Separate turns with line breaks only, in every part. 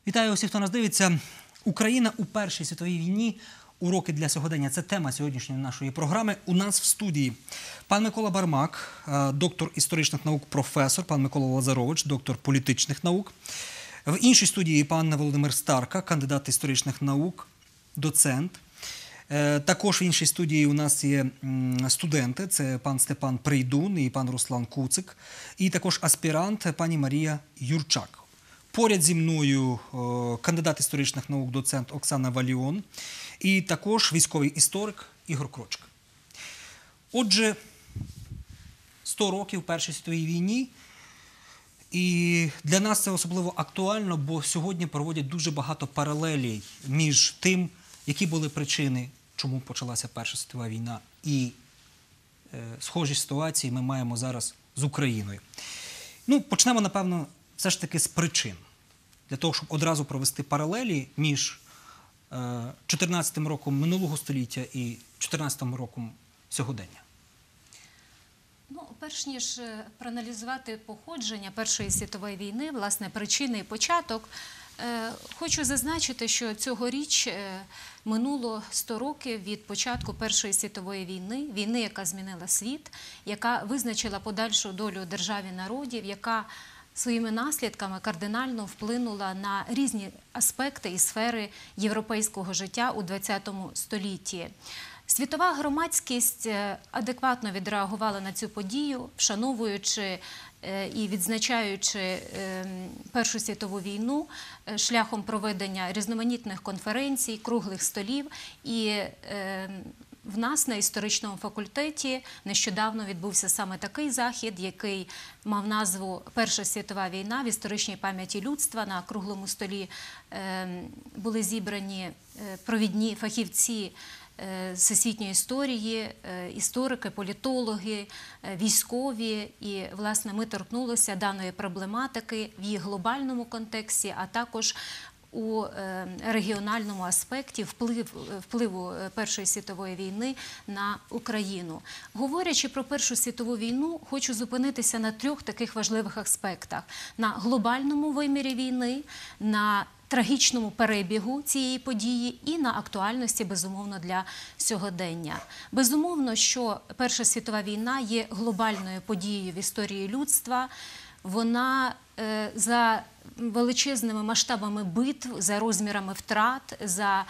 Вітаю усіх, хто нас дивиться. Україна у Першій світовій війні. Уроки для сьогодення – це тема сьогоднішньої нашої програми. У нас в студії пан Микола Бармак, доктор історичних наук, професор, пан Микола Лазарович, доктор політичних наук. В іншій студії пан Володимир Старка, кандидат історичних наук, доцент. Також в іншій студії у нас є студенти, це пан Степан Прийдун і пан Руслан Куцик. І також аспірант пані Марія Юрчак. Поряд зі мною кандидат історичних наук, доцент Оксана Валіон і також військовий історик Ігор Крочка. Отже, 100 років Першій світовій війні. І для нас це особливо актуально, бо сьогодні проводять дуже багато паралелей між тим, які були причини, чому почалася Перша світова війна, і схожі ситуації ми маємо зараз з Україною. Ну, почнемо, напевно, все ж таки з причин. Для того, щоб одразу провести паралелі між 14 роком минулого століття і 14 роком сьогодення.
Ну, перш ніж проаналізувати походження Першої світової війни, власне, причини і початок, хочу зазначити, що цьогоріч минуло 100 років від початку Першої світової війни, війни, яка змінила світ, яка визначила подальшу долю держав і народів, яка своїми наслідками кардинально вплинула на різні аспекти і сфери європейського життя у ХХ столітті. Світова громадськість адекватно відреагувала на цю подію, вшановуючи і відзначаючи Першу світову війну шляхом проведення різноманітних конференцій, круглих столів. І в нас на історичному факультеті нещодавно відбувся саме такий захід, який мав назву «Перша світова війна в історичній пам'яті людства». На круглому столі були зібрані провідні фахівці всесвітньої історії, історики, політологи, військові. І, власне, ми торкнулися даної проблематики в її глобальному контексті, а також у регіональному аспекті впливу Першої світової війни на Україну. Говорячи про Першу світову війну, хочу зупинитися на 3 таких важливих аспектах. На глобальному вимірі війни, на трагічному перебігу цієї події і на актуальності, безумовно, для сьогодення. Безумовно, що Перша світова війна є глобальною подією в історії людства. Вона за величезними масштабами битв, за розмірами втрат, за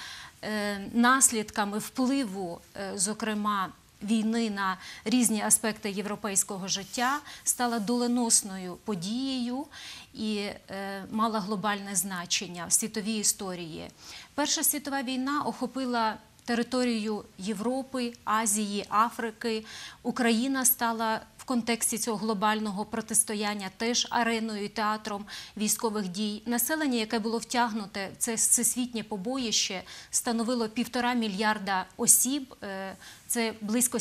наслідками впливу, зокрема, війни на різні аспекти європейського життя, стала доленосною подією і мала глобальне значення в світовій історії. Перша світова війна охопила територію Європи, Азії, Африки. Україна стала в контексті цього глобального протистояння теж ареною і театром військових дій. Населення, яке було втягнуте в це всесвітнє побоїще, становило 1,5 мільярда осіб. Це близько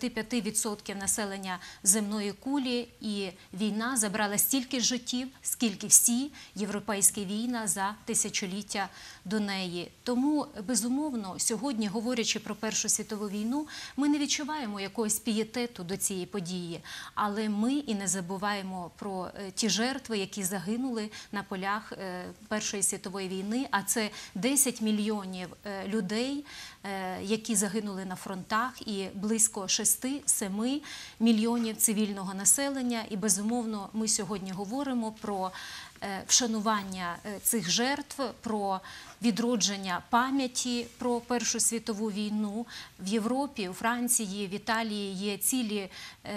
75% населення земної кулі, і війна забрала стільки життів, скільки всі європейські війни за тисячоліття до неї. Тому, безумовно, сьогодні, говорячи про Першу світову війну, ми не відчуваємо якогось пієтету до цієї події, але ми і не забуваємо про ті жертви, які загинули на полях Першої світової війни, а це 10 мільйонів людей, які загинули на фронтах, і близько 6-7 мільйонів цивільного населення. І, безумовно, ми сьогодні говоримо про вшанування цих жертв, про відродження пам'яті про Першу світову війну. В Європі, у Франції, в Італії є цілі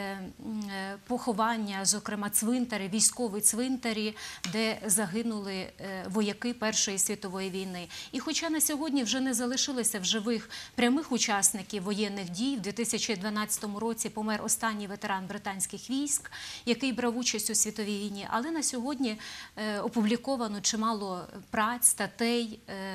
поховання, зокрема цвинтарі, військові цвинтарі, де загинули вояки Першої світової війни. І хоча на сьогодні вже не залишилося в живих прямих учасників воєнних дій, в 2012 році помер останній ветеран британських військ, який брав участь у світовій війні, але на сьогодні опубліковано чимало праць, статей,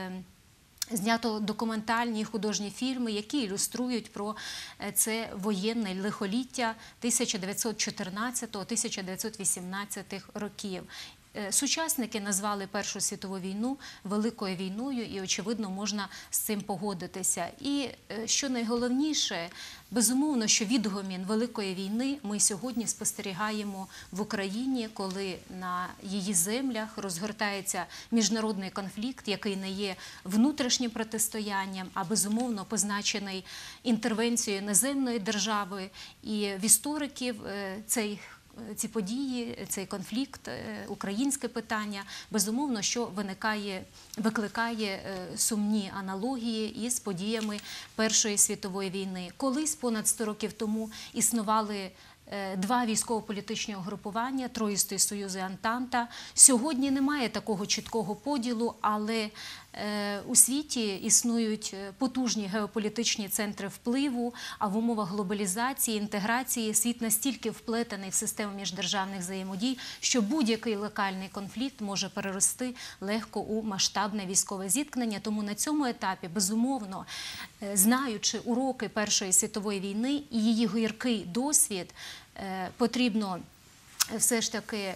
знято документальні і художні фільми, які ілюструють про це воєнне лихоліття 1914-1918 років. Сучасники назвали Першу світову війну Великою війною, і, очевидно, можна з цим погодитися. І, що найголовніше, безумовно, що відгомін Великої війни ми сьогодні спостерігаємо в Україні, коли на її землях розгортається міжнародний конфлікт, який не є внутрішнім протистоянням, а безумовно позначений інтервенцією іноземної держави. І в істориків ці події, цей конфлікт, українське питання, безумовно, що викликає сумні аналогії із подіями Першої світової війни. Колись, понад 100 років тому, існували два військово-політичні угрупування – Троїстий Союз і Антанта. Сьогодні немає такого чіткого поділу, але у світі існують потужні геополітичні центри впливу, а в умовах глобалізації, інтеграції світ настільки вплетений в систему міждержавних взаємодій, що будь-який локальний конфлікт може перерости легко у масштабне військове зіткнення. Тому на цьому етапі, безумовно, знаючи уроки Першої світової війни і її гіркий досвід, потрібно все ж таки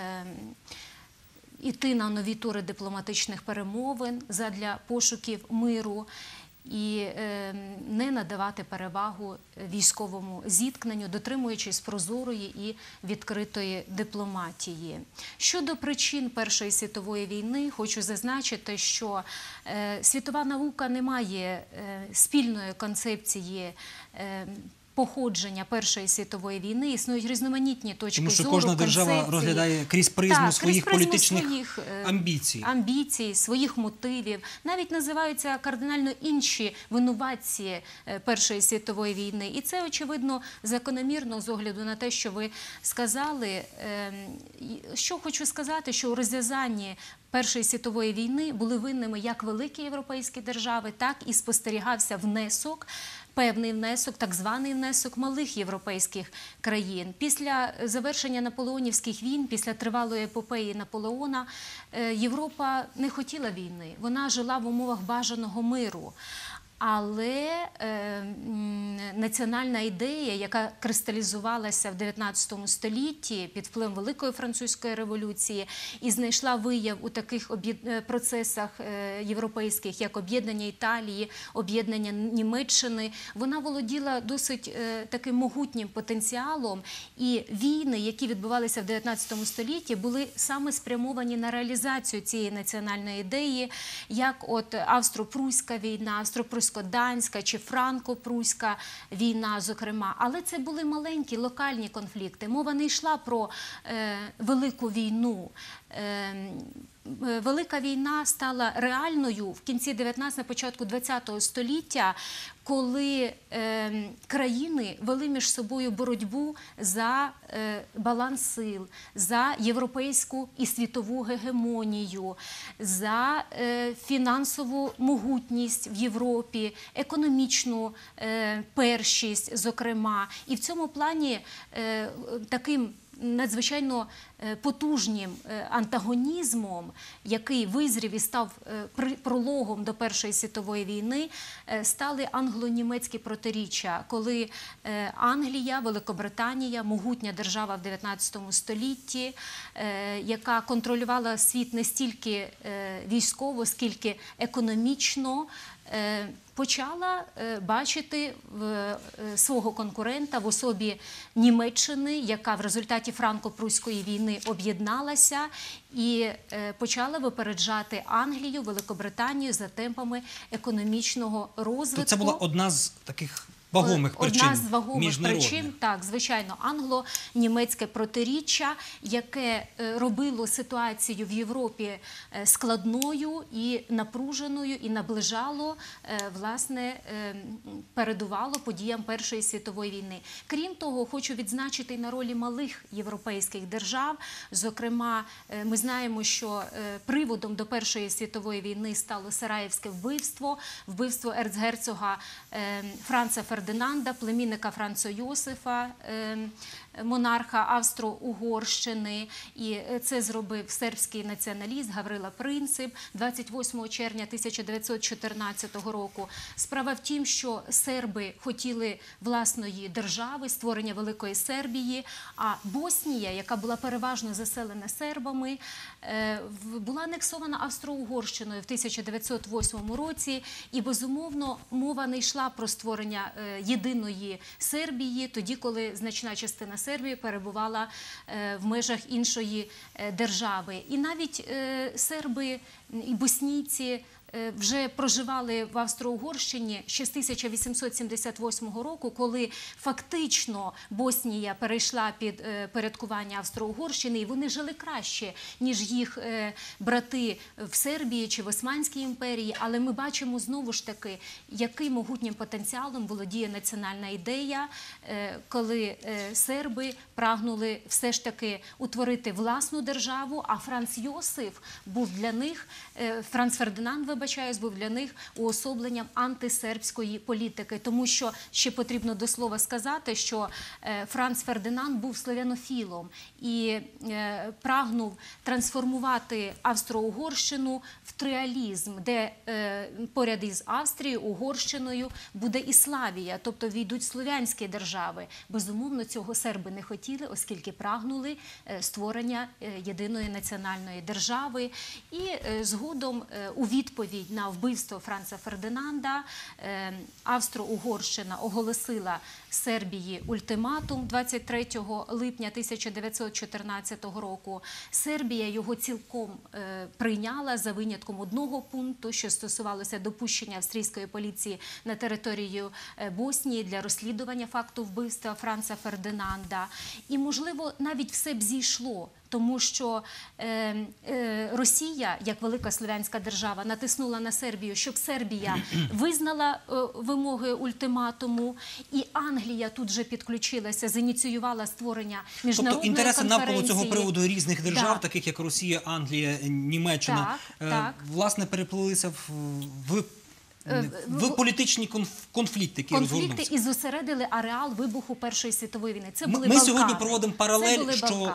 іти на нові тури дипломатичних перемовин задля пошуків миру і не надавати перевагу військовому зіткненню, дотримуючись прозорої і відкритої дипломатії. Щодо причин Першої світової війни, хочу зазначити, що світова наука не має спільної концепції походження Першої світової війни, існують різноманітні точки зору,
концепції. Тому що кожна держава розглядає крізь призму своїх політичних
амбіцій, своїх мотивів. Навіть називаються кардинально інші винуватці Першої світової війни. І це, очевидно, закономірно з огляду на те, що ви сказали. Що хочу сказати, що у розв'язанні Першої світової війни були винними як великі європейські держави, так і спостерігався певний внесок, так званий внесок малих європейських країн. Після завершення наполеонівських війн, після тривалої епопеї Наполеона, Європа не хотіла війни, вона жила в умовах бажаного миру. Але національна ідея, яка кристалізувалася в 19 столітті під впливом Великої Французької революції і знайшла вияв у таких процесах європейських, як об'єднання Італії, об'єднання Німеччини, вона володіла досить таким могутнім потенціалом. І війни, які відбувалися в 19 столітті, були саме спрямовані на реалізацію цієї національної ідеї, як от Австро-Пруська війна, Австро-Прусько-Данська чи Франко-Пруська війна, зокрема. Але це були маленькі локальні конфлікти. Мова не йшла про велику війну. Велика війна стала реальною в кінці 19-го, на початку 20-го століття, коли країни вели між собою боротьбу за баланс сил, за європейську і світову гегемонію, за фінансову могутність в Європі, економічну першість, зокрема. І в цьому плані таким надзвичайно потужним антагонізмом, який визрів і став прологом до Першої світової війни, стали англо-німецькі протиріччя, коли Англія, Великобританія, могутня держава в 19 столітті, яка контролювала світ не стільки військово, скільки економічно, почала бачити свого конкурента в особі Німеччини, яка в результаті Франко-Пруської війни об'єдналася і почала випереджати Англію, Великобританію за темпами економічного розвитку.
То це була одна з таких вагомих причин.
Одна з вагомих причин, так, звичайно, англо-німецьке протиріччя, яке робило ситуацію в Європі складною і напруженою, і наближало, власне, передувало подіям Першої світової війни. Крім того, хочу відзначити і на ролі малих європейських держав. Зокрема, ми знаємо, що приводом до Першої світової війни стало Сараєвське вбивство ерцгерцога Франца Фердинанда, племінника Франца Йосифа монарха Австро-Угорщини, і це зробив сербський націоналіст Гаврила Принцип 28 червня 1914 року. Справа в тім, що серби хотіли власної держави, створення Великої Сербії, а Боснія, яка була переважно заселена сербами, була анексована Австро-Угорщиною в 1908 році, і, безумовно, мова не йшла про створення єдиної Сербії, тоді, коли значна частина Сербії перебувала в межах іншої держави. І навіть серби і боснійці вже проживали в Австро-Угорщині ще з 1878 року, коли фактично Боснія перейшла під порядкування Австро-Угорщини, і вони жили краще, ніж їх брати в Сербії чи в Османській імперії. Але ми бачимо знову ж таки, яким могутнім потенціалом володіє національна ідея, коли серби прагнули все ж таки утворити власну державу, а Франц Йосиф був для них, Франц Фердинанд, був для них уособленням антисербської політики. Тому що ще потрібно до слова сказати, що Франц Фердинанд був славянофілом і прагнув трансформувати Австро-Угорщину в триалізм, де поряд із Австрією, Угорщиною буде і Славія, тобто війдуть слов'янські держави. Безумовно, цього серби не хотіли, оскільки прагнули створення єдиної національної держави. І згодом у відповідь на вбивство Франца Фердинанда Австро-Угорщина оголосила Сербії ультиматум 23 липня 1914 року. Сербія його цілком прийняла за винятком одного пункту, що стосувалося допущення австрійської поліції на територію Боснії для розслідування факту вбивства Франца Фердинанда. І, можливо, навіть все б зійшло, тому що Росія, як велика слов'янська держава, натиснула на Сербію, щоб Сербія визнала вимоги ультиматуму, і Англія тут же підключилася, зініціювала створення міжнародної
конференції. Тобто інтереси навколо цього приводу різних держав, таких як Росія, Англія, Німеччина, власне, переплилися в політичні конфлікти, які розгорнуться.
Конфлікти і зосередили ареал вибуху Першої світової війни. Це були
Балкани. Ми сьогодні проводимо паралель, що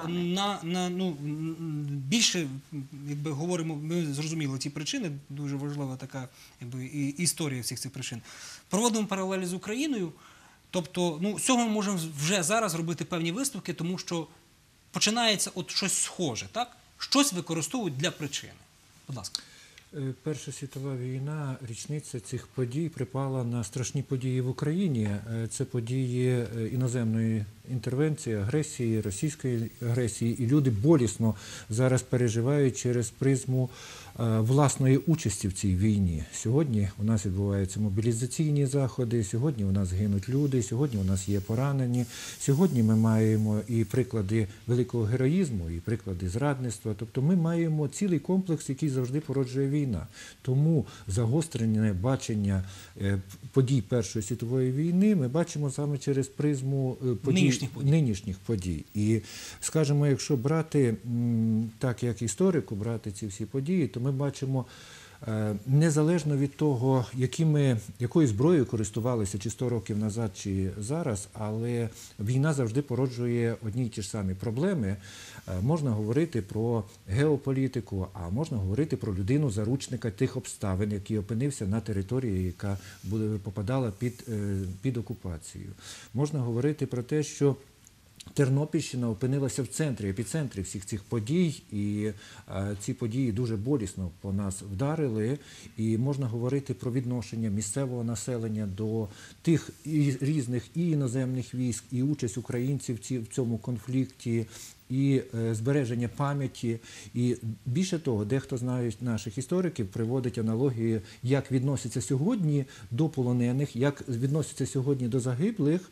більше, якби говоримо, ми зрозуміли ці причини, дуже важлива така історія всіх цих причин. Проводимо паралель з Україною, тобто з цього ми можемо вже зараз робити певні висновки, тому що починається от щось схоже, так? Щось використовують для причини. Будь ласка.
Перша світова війна, річниця цих подій припала на страшні події в Україні. Це події іноземної інтервенції, агресії, російської агресії. І люди болісно зараз переживають через призму власної участі в цій війні. Сьогодні у нас відбуваються мобілізаційні заходи, сьогодні у нас гинуть люди, сьогодні у нас є поранені. Сьогодні ми маємо і приклади великого героїзму, і приклади зрадництва. Тобто ми маємо цілий комплекс, який завжди породжує війна. Тому загострене бачення подій Першої світової війни ми бачимо саме через призму нинішніх подій. І, скажімо, якщо брати, так як історику, брати ці всі події, то ми бачимо, незалежно від того, якою зброєю користувалися чи 100 років назад, чи зараз, але війна завжди породжує одні й ті ж самі проблеми. Можна говорити про геополітику, а можна говорити про людину-заручника тих обставин, який опинився на території, яка попадала під окупацію. Можна говорити про те, що Тернопільщина опинилася в центрі, епіцентрі всіх цих подій, і ці події дуже болісно по нас вдарили. І можна говорити про відношення місцевого населення до тих різних і іноземних військ, і участь українців в цьому конфлікті, і збереження пам'яті. І більше того, дехто з наших істориків приводить аналогії, як відносяться сьогодні до полонених, як відносяться сьогодні до загиблих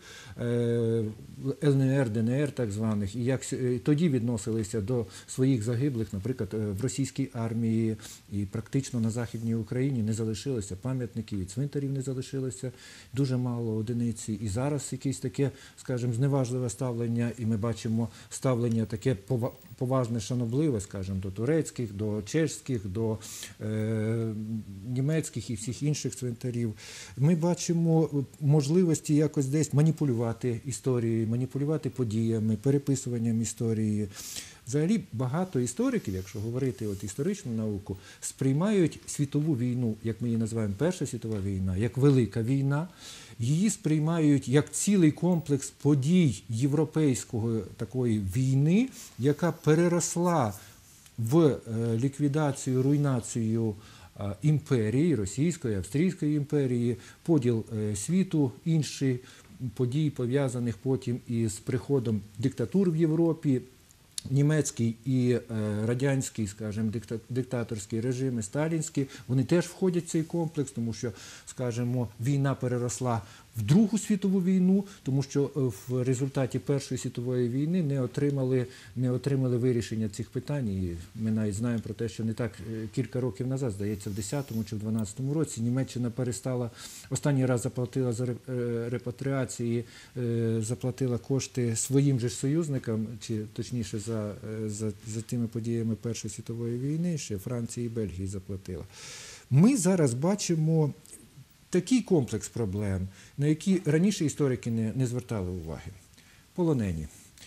ЛНР, ДНР так званих, і як тоді відносилися до своїх загиблих, наприклад, в російській армії, і практично на Західній Україні не залишилося пам'ятників, і цвинтарів не залишилося, дуже мало одиниці. І зараз якесь таке, скажімо, зневажливе ставлення, і ми бачимо ставлення таке поважне, шанобливе, скажімо, до турецьких, до чеських, до німецьких і всіх інших цвинтарів. Ми бачимо можливості якось десь маніпулювати історією, маніпулювати подіями, переписуванням історії. Взагалі багато істориків, якщо говорити історичну науку, сприймають світову війну, як ми її називаємо Перша світова війна, як велика війна. Її сприймають як цілий комплекс подій європейської такої війни, яка переросла в ліквідацію, руйнацію імперії, Російської, Австрійської імперії, поділ світу, інші події, пов'язаних потім із приходом диктатур в Європі, німецький і радянський, скажімо, диктаторські режими, сталінські, вони теж входять в цей комплекс, тому що, скажімо, війна переросла в Другу світову війну, тому що в результаті Першої світової війни не отримали вирішення цих питань. І ми навіть знаємо про те, що не так кілька років назад, здається, в 10-му чи в 12-му році Німеччина перестала, останній раз заплатила за репатріації, заплатила кошти своїм же союзникам, чи точніше за тими подіями Першої світової війни, ще Франції і Бельгії заплатила. Ми зараз бачимо такий комплекс проблем, на які раніше історики не звертали уваги. Полонені,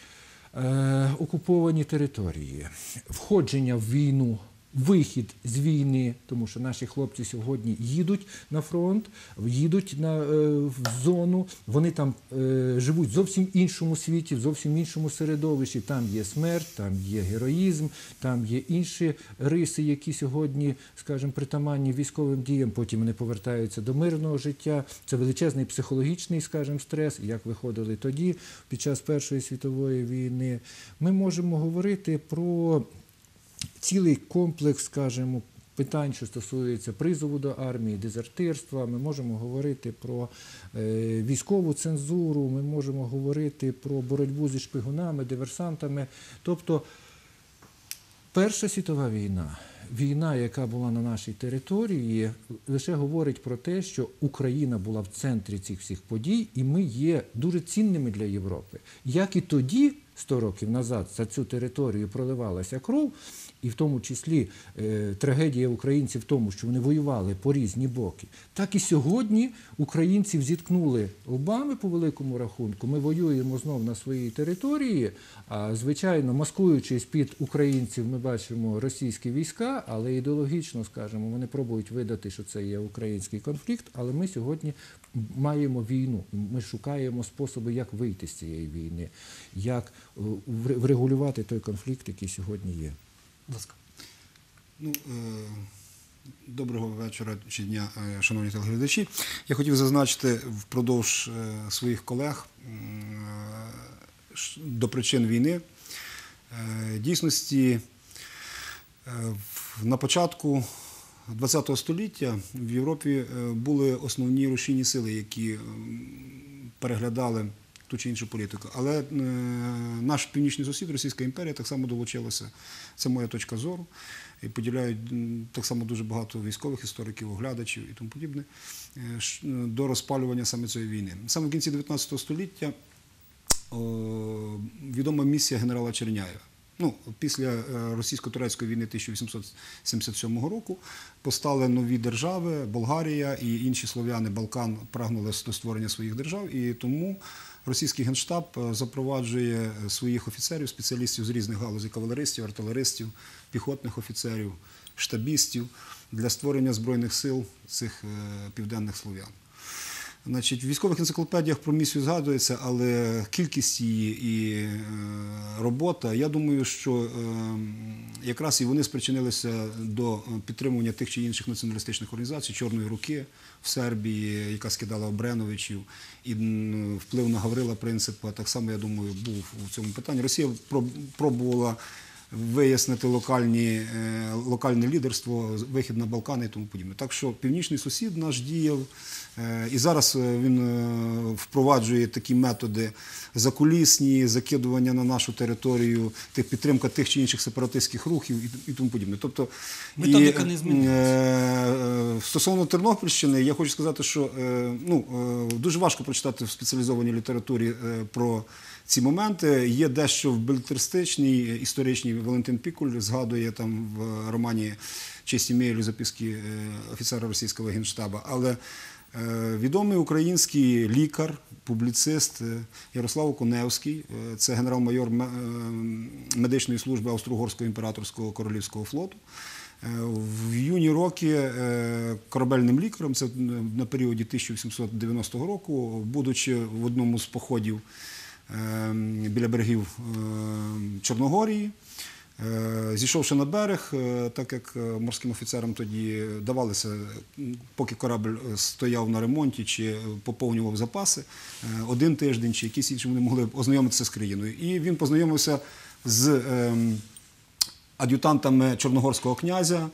окуповані території, входження в війну, вихід з війни, тому що наші хлопці сьогодні їдуть на фронт, їдуть в зону, вони там живуть в зовсім іншому світі, в зовсім іншому середовищі. Там є смерть, там є героїзм, там є інші риси, які сьогодні, скажімо, притаманні військовим діям, потім вони повертаються до мирного життя. Це величезний психологічний, скажімо, стрес, як виходили тоді, під час Першої світової війни. Ми можемо говорити про цілий комплекс, скажімо, питань, що стосується призову до армії, дезертирства. Ми можемо говорити про військову цензуру, ми можемо говорити про боротьбу зі шпигунами, диверсантами. Тобто Перша світова війна, війна, яка була на нашій території, лише говорить про те, що Україна була в центрі цих всіх подій, і ми є дуже цінними для Європи. Як і тоді, 100 років назад, за цю територію проливалася кров, і в тому числі трагедія українців в тому, що вони воювали по різні боки, так і сьогодні українців зіткнули лбами по великому рахунку. Ми воюємо знов на своїй території, а звичайно, маскуючись під українців, ми бачимо російські війська, але ідеологічно, скажімо, вони пробують видати, що це є український конфлікт, але ми сьогодні маємо війну. Ми шукаємо способи, як вийти з цієї війни, як врегулювати той конфлікт, який сьогодні є.
Будь ласка.
Доброго вечора чи дня, шановні телеглядачі. Я хотів зазначити впродовж своїх колег до причин війни. В дійсності, на початку ХХ століття в Європі були основні рушійні сили, які переглядали ту чи іншу політику. Але наш північний сусід, Російська імперія, так само долучилася, це моя точка зору, і поділяють так само дуже багато військових істориків, оглядачів і тому подібне, до розпалювання саме цієї війни. Саме в кінці 19 століття відома місія генерала Черняєва. Після російсько-турецької війни 1877 року постали нові держави, Болгарія і інші слов'яни Балкан прагнули до створення своїх держав, і тому російський генштаб запроваджує своїх офіцерів, спеціалістів з різних галузей, кавалеристів, артилеристів, піхотних офіцерів, штабістів для створення збройних сил цих південних слов'ян. В військових енциклопедіях про місію згадується, але кількість її і робота, я думаю, що якраз і вони спричинилися до підтримування тих чи інших націоналістичних організацій, Чорної руки в Сербії, яка скидала Обреновичів, і вплив на Гаврила Принципа, так само, я думаю, був у цьому питанні. Росія пробувала вияснити локальне лідерство, вихід на Балкани і тому подібне. Так що північний сусід наш діяв, і зараз він впроваджує такі методи закулісні, закидування на нашу територію, підтримка тих чи інших сепаратистських рухів і тому подібне. Тобто,
методика не змінилася.
Стосовно Тернопільщини, я хочу сказати, що дуже важко прочитати в спеціалізованій літературі про ці моменти. Є дещо в белетристичній, історичній. Валентин Пікуль згадує там в романі «Честь имею» записки офіцера російського генштабу. Але відомий український лікар, публіцист Ярослав Окуневський, це генерал-майор медичної служби Австро-Угорського імператорського королівського флоту. В юні роки корабельним лікарем, це на періоді 1890 року, будучи в одному з походів біля берегів Чорногорії, зійшовши на берег, так як морським офіцерам тоді давалося, поки корабль стояв на ремонті чи поповнював запаси, 1 тиждень чи якісь інші, вони могли ознайомитися з країною. І він познайомився з ад'ютантами чорногорського князя,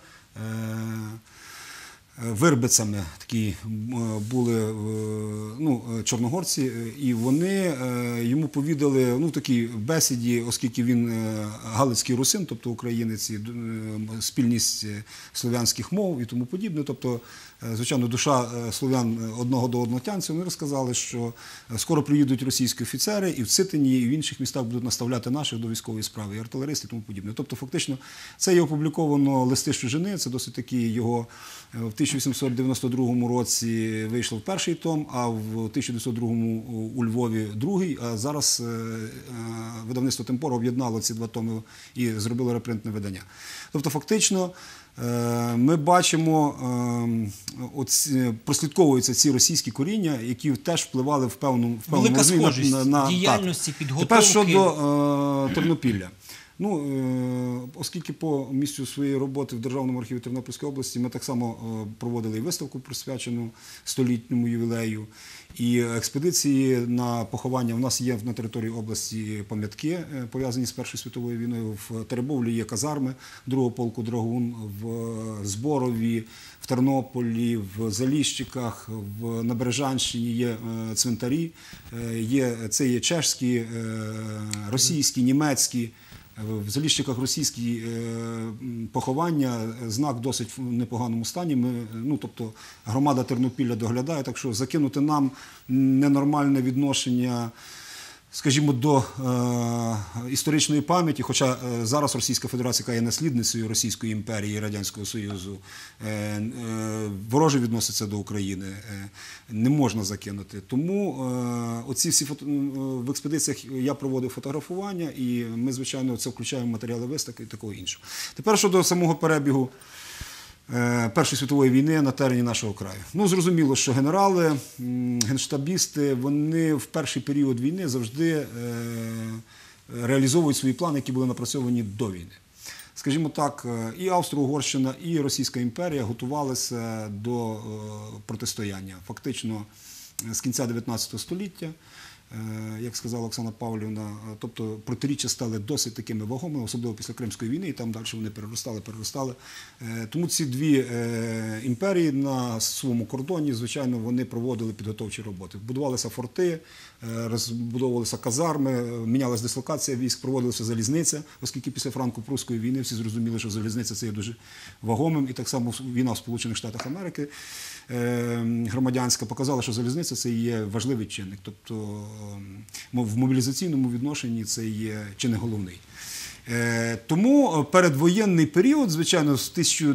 вирбицями такі були чорногорці, і вони йому повідали в такій бесіді, оскільки він галицький русин, тобто українець, спільність слов'янських мов і тому подібне, тобто, звичайно, душа слов'ян одного до одного тянеться, вони розказали, що скоро приїдуть російські офіцери і в Цитині, і в інших містах будуть наставляти наших до військової справи, і артилеристи і тому подібне. Тобто, фактично, це є опубліковано «Листи з чужини», це досить таки його в 1892 році вийшло в перший том, а в 1902 у Львові другий, а зараз видавництво «Темпора» об'єднало ці 2 томи і зробило репринтне видання. Тобто, фактично, ми бачимо, прослідковуються ці російські коріння, які теж впливали в певному
велика схожість діяльності, підготовки.
Тепер щодо Тернопілля. Оскільки по місцю своєї роботи в Державному архіві Тернопільської області ми так само проводили і виставку, присвячену 100-літньому ювілею, і експедиції на поховання. У нас є на території області пам'ятки, пов'язані з Першою світовою війною. В Теребовлі є казарми 2-го полку «Драгун», в Зборові, в Тернополі, в Заліщиках, на Бережанщині є цвинтарі, це є чешські, російські, німецькі. В Заліщиках російські поховання, знак досить в непоганому стані. Тобто громада Тернопілля доглядає, так що закинути нам ненормальне відношення, скажімо, до історичної пам'яті, хоча зараз Російська Федерація, яка є наслідницею Російської імперії і Радянського Союзу, вороже відноситься до України, не можна закинути. Тому в експедиціях я проводив фотографування, і ми, звичайно, це включаємо матеріали виставки і такого іншого. Тепер щодо самого перебігу Першої світової війни на терені нашого краю. Зрозуміло, що генерали, генштабісти, вони в перший період війни завжди реалізовують свої плани, які були напрацьовані до війни. Скажімо так, і Австро-Угорщина, і Російська імперія готувалися до протистояння. Фактично, з кінця 19 століття, як сказала Оксана Павлівна, тобто протиріччя стали досить такими вагомими, особливо після Кримської війни, і там далі вони переростали. Тому ці 2 імперії на своєму кордоні, звичайно, вони проводили підготовчі роботи. Будувалися форти, розбудовувалися казарми, мінялася дислокація військ, проводилася залізниця, оскільки після франко-прусської війни всі зрозуміли, що залізниця це є дуже вагомим, і так само війна в Сполучених Штатах Америки громадянська показала, що залізниця це є важливий чинник. Тобто в мобілізаційному відношенні це є чи не головний. Тому передвоєнний період, звичайно, з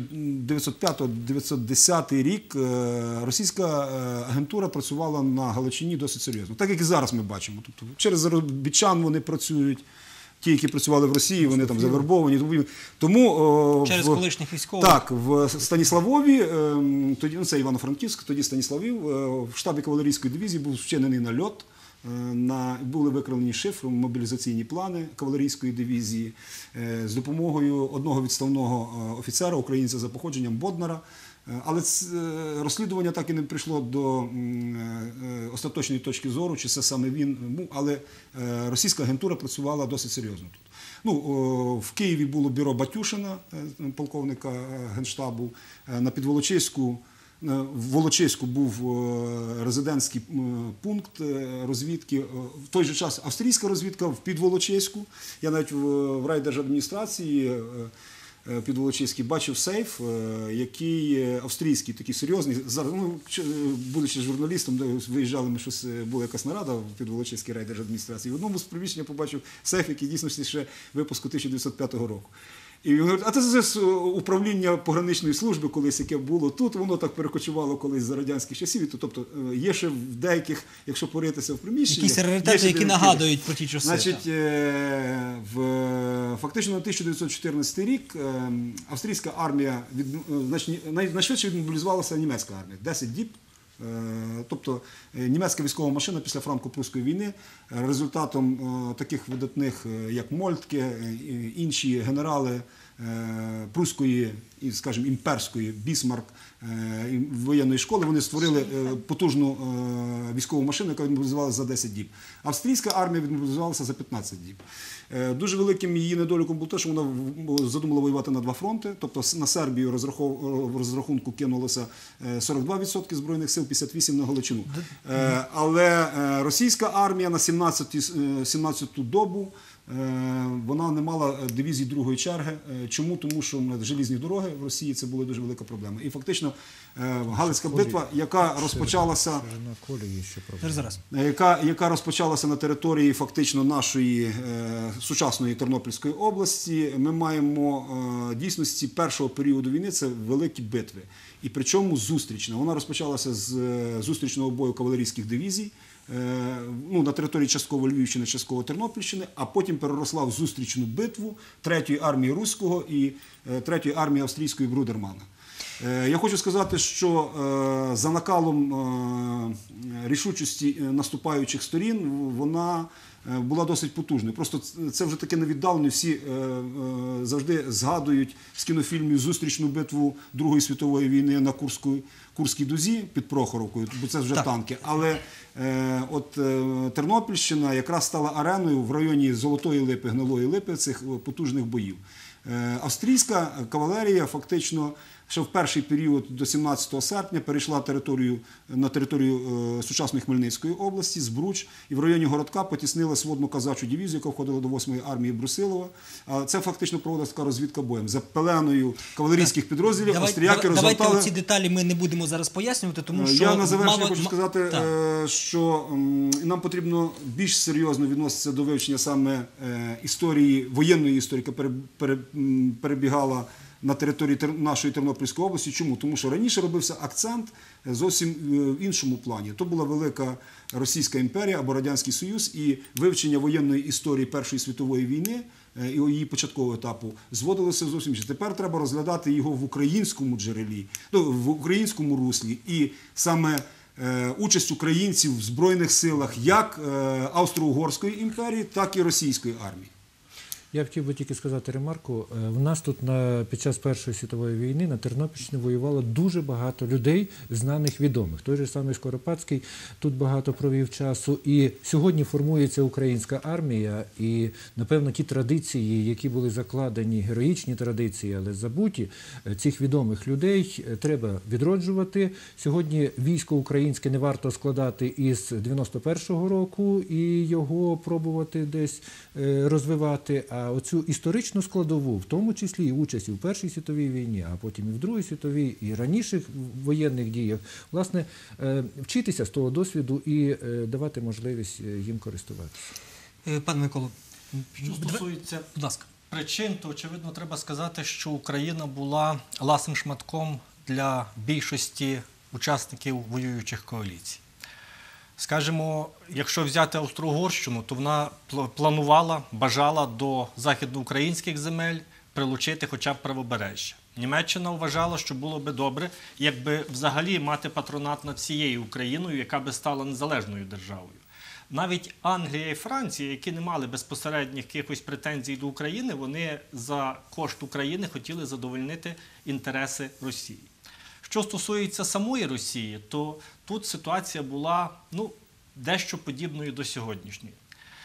1905-1910 рік російська агентура працювала на Галичині досить серйозно. Так, як і зараз ми бачимо. Тобто, через заробітчан вони працюють, ті, які працювали в Росії, вони там завербовані. Тому
через колишніх військових?
Так, в Станіславові, це Івано-Франківськ, тоді Станіславів, в штабі кавалерійської дивізії був вчинений нальот, були викрадені шифри, мобілізаційні плани кавалерійської дивізії з допомогою одного відставного офіцера, українця за походженням Боднара. Але розслідування так і не прийшло до остаточної точки зору, чи це саме він. Але російська агентура працювала досить серйозно тут. В Києві було бюро Батюшина, полковника Генштабу, на Підволочиську. В Волочиську був резидентський пункт розвідки. В той же час австрійська розвідка в Підволочиську. Я навіть в райдержадміністрації під Волочиський, бачив сейф, який австрійський, такий серйозний. Зараз, будучи журналістом, виїжджали, ми щось, була якась нарада під Волочиський райдержадміністрації. В одному з приміщення побачив сейф, який дійсно ще випуску 1905 року. І він говорить, а це з управління пограничної служби колись, яке було тут, воно так перекочувало колись за радянських часів. Тобто є ще в деяких, якщо поритися в приміщеннях...
Якісь раритети, які нагадують про ті часи.
Значить, фактично на 1914 рік австрійська армія, найшвидше відмобілізувалася німецька армія. 10 діб. Тобто німецька військова машина після франко-прусської війни результатом таких видатних, як Мольтке, інші генерали прусської і, скажімо, імперської, Бісмарк, воєнної школи, вони створили потужну військову машину, яка відмобілізувалася за 10 діб. Австрійська армія відмобілізувалася за 15 діб. Дуже великим її недоліком було те, що вона задумала воювати на два фронти, тобто на Сербію в розрахунку кинулося 42% Збройних сил, 58% на Галичину. Але російська армія на 17-ту добу вона не мала дивізій другої черги. Чому? Тому що желізні дороги в Росії це була дуже велика проблема. І фактично Галицька битва, яка розпочалася яка розпочалася на території фактично нашої сучасної Тернопільської області, ми маємо дійсності першого періоду війни, це великі битви. І причому зустрічна. Вона розпочалася з зустрічного бою кавалерійських дивізій, на території частково Львівщини, частково Тернопільщини, а потім переросла в зустрічну битву 3-ї армії Руського і 3-ї армії австрійської Брудермана. Я хочу сказати, що за накалом рішучості наступаючих сторін вона була досить потужною. Просто це вже таке невіддалено, всі завжди згадують з кінофільмів зустрічну битву Другої світової війни на Курській дузі під Прохоровкою, бо це вже танки. Але от Тернопільщина якраз стала ареною в районі Золотої Липи, Гнилої Липи цих потужних боїв. Австрійська кавалерія фактично ще в перший період до 17 серпня перейшла на територію сучасної Хмельницької області, Збруч, і в районі Городка потіснила сводну казачу дивізію, яка входила до 8-ї армії Брусилова. Це фактично проводилася така розвідка боєм. За пеленою кавалерійських підрозділів австріяки розгортали...
Давайте ці деталі ми не будемо зараз пояснювати, тому що...
Я на завершення хочу сказати, що нам потрібно більш серйозно відноситися до вивчення саме історії, воєнної історії, яка перебігала на території нашої Тернопільської області. Чому? Тому що раніше робився акцент зовсім в іншому плані. То була велика Російська імперія або Радянський Союз, і вивчення воєнної історії Першої світової війни і її початкового етапу зводилося зовсім інше. Тепер треба розглядати його в українському джерелі, в українському руслі, і саме участь українців в Збройних силах як Австро-Угорської імперії, так і Російської армії.
Я хотів би тільки сказати ремарку. В нас тут під час Першої світової війни на Тернопільщині воювало дуже багато людей, знаних, відомих. Той же самий Скоропадський тут багато провів часу. І сьогодні формується українська армія. І, напевно, ті традиції, які були закладені, героїчні традиції, але забуті, цих відомих людей треба відроджувати. Сьогодні військо українське не варто складати із 91-го року і його пробувати десь розвивати, а оцю історичну складову, в тому числі і участь і в Першій світовій війні, а потім і в Другій світовій, і раніших воєнних діях, власне, вчитися з того досвіду і давати можливість їм користуватися.
Пане Миколо,
що стосується
будь ласка.
Причин, то, очевидно, треба сказати, що Україна була ласним шматком для більшості учасників воюючих коаліцій. Скажімо, якщо взяти Австро-Угорщину, то вона планувала, бажала до західноукраїнських земель прилучити хоча б правобережжя. Німеччина вважала, що було би добре, якби взагалі мати патронат над всією Україною, яка би стала незалежною державою. Навіть Англія і Франція, які не мали безпосередніх якихось претензій до України, вони за кошт України хотіли задовольнити інтереси Росії. Що стосується самої Росії, то тут ситуація була дещо подібною до сьогоднішньої.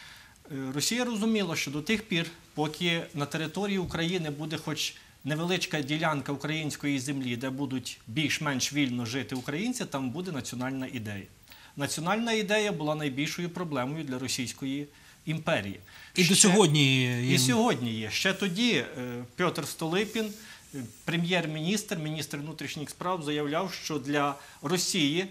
Росія розуміла, що до тих пір, поки на території України буде хоч невеличка ділянка української землі, де будуть більш-менш вільно жити українці, там буде національна ідея. Національна ідея була найбільшою проблемою для Російської імперії.
І до сьогодні
І сьогодні є. Ще тоді Петр Столипін, прем'єр-міністр, міністр внутрішніх справ, заявляв, що для Росії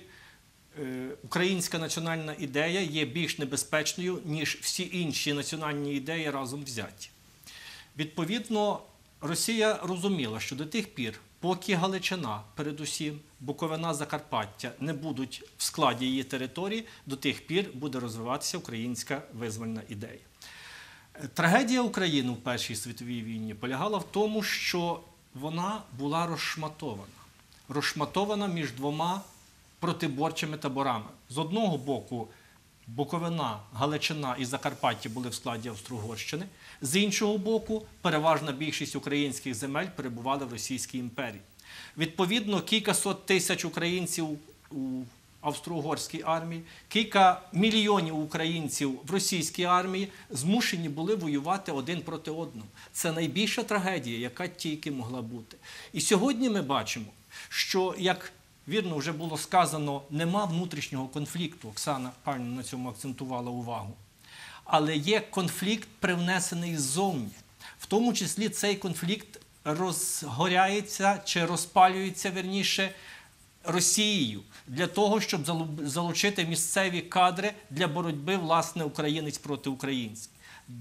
українська національна ідея є більш небезпечною, ніж всі інші національні ідеї разом взяті. Відповідно, Росія розуміла, що до тих пір, поки Галичина, передусім, Буковина, Закарпаття не будуть в складі її території, до тих пір буде розвиватися українська визвольна ідея. Трагедія України в Першій світовій війні полягала в тому, що вона була розшматована. Розшматована між двома протиборчими таборами. З одного боку, Буковина, Галичина і Закарпаття були в складі Австро-Угорщини. З іншого боку, переважна більшість українських земель перебували в Російській імперії. Відповідно, кількасот тисяч українців у Австро-Угорській армії, кілька мільйонів українців в російській армії змушені були воювати один проти одного. Це найбільша трагедія, яка тільки могла бути. І сьогодні ми бачимо, що, як вірно вже було сказано, нема внутрішнього конфлікту. Оксана Павлівна на цьому акцентувала увагу. Але є конфлікт, привнесений ззовні. В тому числі цей конфлікт розгоряється чи розпалюється, вірніше, Росією для того, щоб залучити місцеві кадри для боротьби, власне, українець проти українців.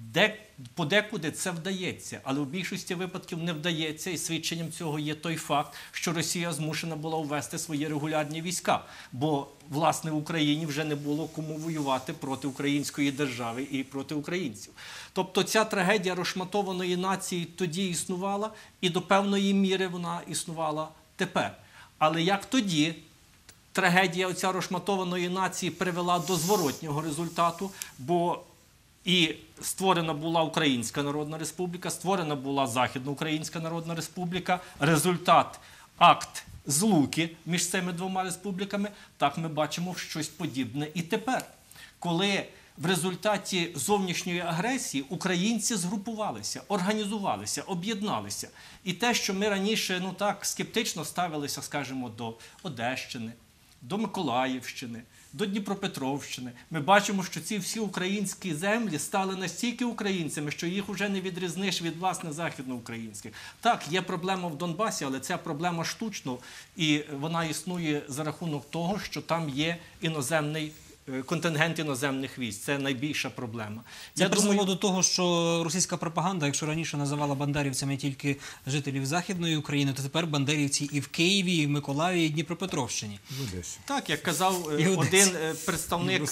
Подекуди це вдається, але у більшості випадків не вдається, і свідченням цього є той факт, що Росія змушена була ввести свої регулярні війська, бо, власне, в Україні вже не було кому воювати проти української держави і проти українців. Тобто ця трагедія розшматованої нації тоді існувала, і до певної міри вона існувала тепер. Але як тоді трагедія оця розшматованої нації привела до зворотнього результату, бо і створена була Українська Народна Республіка, створена була Західноукраїнська Народна Республіка, результат, акт злуки між цими двома республіками, так ми бачимо щось подібне і тепер, коли в результаті зовнішньої агресії українці згрупувалися, організувалися, об'єдналися. І те, що ми раніше скептично ставилися, скажімо, до Одещини, до Миколаївщини, до Дніпропетровщини, ми бачимо, що ці всі українські землі стали настільки українцями, що їх вже не відрізниш від, власне, західноукраїнських. Так, є проблема в Донбасі, але ця проблема штучна, і вона існує за рахунок того, що там є контингент іноземних військ. Це найбільша проблема.
Це призвело до того, що російська пропаганда, якщо раніше називала бандерівцями тільки жителів Західної України, то тепер бандерівці і в Києві, і в Миколаєві, і в Дніпропетровщині.
Так, як казав один представник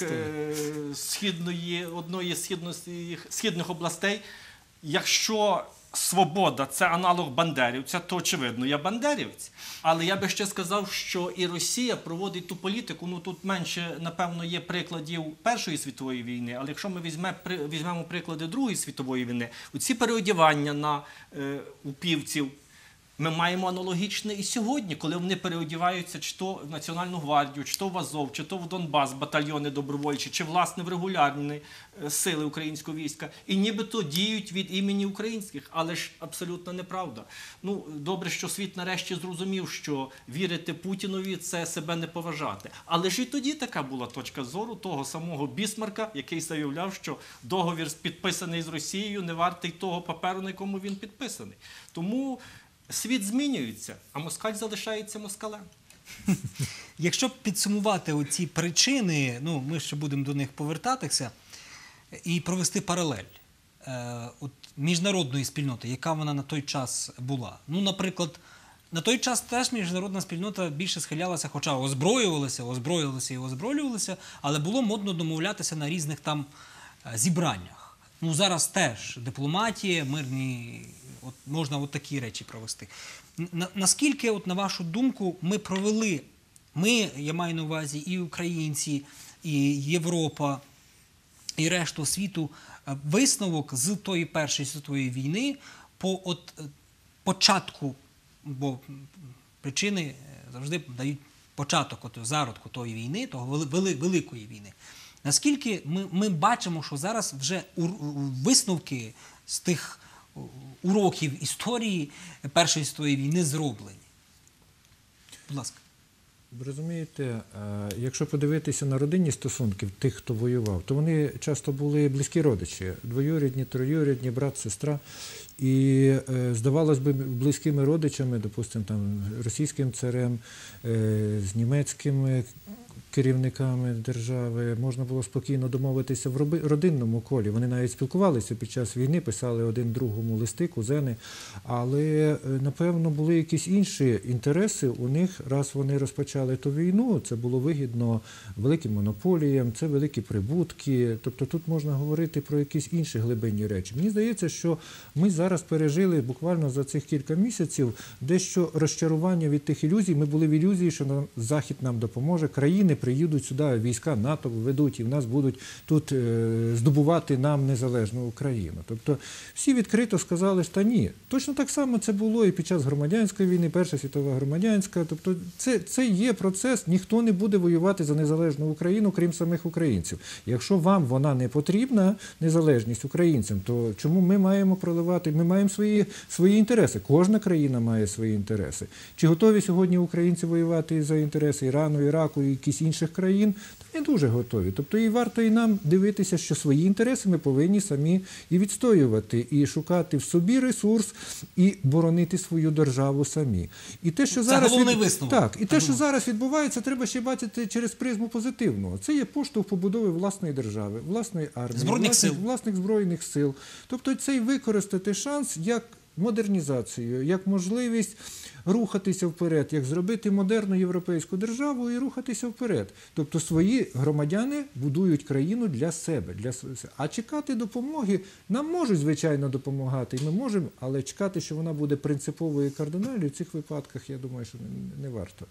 одної з східних областей, якщо свобода – це аналог бандерівця, то, очевидно, я бандерівець. Але я би ще сказав, що і Росія проводить ту політику, тут менше, напевно, є прикладів Першої світової війни, але якщо ми візьмемо приклади Другої світової війни, оці переодягання на упівців, ми маємо аналогічне і сьогодні, коли вони переодіваються чи то в Національну гвардію, чи то в Азов, чи то в Донбас, батальйони добровольчі, чи, власне, в регулярні сили українського війська, і нібито діють від імені українських, але ж абсолютно неправда. Добре, що світ нарешті зрозумів, що вірити Путінові – це себе не поважати. Але ж і тоді така була точка зору того самого Бісмарка, який заявляв, що договір, підписаний з Росією, не вартий того паперу, на якому він підписаний. Тому світ змінюється, а москаль залишається москалем.
Якщо підсумувати оці причини, ми ще будемо до них повертатися, і провести паралель міжнародної спільноти, яка вона на той час була. Наприклад, на той час теж міжнародна спільнота більше схилялася, хоча озброювалася, але було модно домовлятися на різних там зібраннях. Зараз теж дипломатія, мирні, можна такі речі провести. Наскільки, на вашу думку, я маю на увазі і українці, і Європа, і решту світу, висновок з тої Першої світової війни по початку, бо причини завжди дають початок зародку тої війни, того великої війни. Наскільки ми бачимо, що зараз вже висновки з тих уроків історії Першої світової війни зроблені? Будь ласка.
Ви розумієте, якщо подивитися на родинні стосунки тих, хто воював, то вони часто були близькі родичі, двоюрідні, троюрідні, брат, сестра. І, здавалось би, близькими родичами, допустимо, там, російським царем, з німецькими керівниками держави, можна було спокійно домовитися в родинному колі. Вони навіть спілкувалися під час війни, писали один другому листи, кузени, але, напевно, були якісь інші інтереси у них, раз вони розпочали ту війну, це було вигідно великим монополіям, це великі прибутки, тобто тут можна говорити про якісь інші глибинні речі. Мені здається, що ми зараз пережили буквально за цих кілька місяців дещо розчарування від тих ілюзій. Ми були в ілюзії, що Захід нам допоможе, країни приїдуть сюди, війська НАТО ведуть і в нас будуть тут здобувати нам незалежну Україну. Тобто всі відкрито сказали, що ні. Точно так само це було і під час громадянської війни, Перша світова громадянська. Тобто це є процес, ніхто не буде воювати за незалежну Україну, крім самих українців. Якщо вам вона не потрібна, незалежність українцям, то чому ми маємо проливати? Ми маємо свої інтереси. Кожна країна має свої інтереси. Чи готові сьогодні українці воювати за інтереси Ірану, Іраку і якісь інших країн? Не дуже готові. Тобто і варто і нам дивитися, що свої інтереси ми повинні самі і відстоювати, і шукати в собі ресурс, і боронити свою державу самі. І те, що
це головний висновок.
Так, і те, що зараз відбувається, треба ще бачити через призму позитивного. Це є поштовх побудови власної держави, власної армії, власних збройних сил. Тобто це й використати шанс як модернізацію, як можливість рухатися вперед, як зробити модерну європейську державу і рухатися вперед. Тобто свої громадяни будують країну для себе. А чекати допомоги нам можуть, звичайно, допомагати, і ми можемо, але чекати, що вона буде принциповою і кардинальною, в цих випадках, я думаю, що не варто.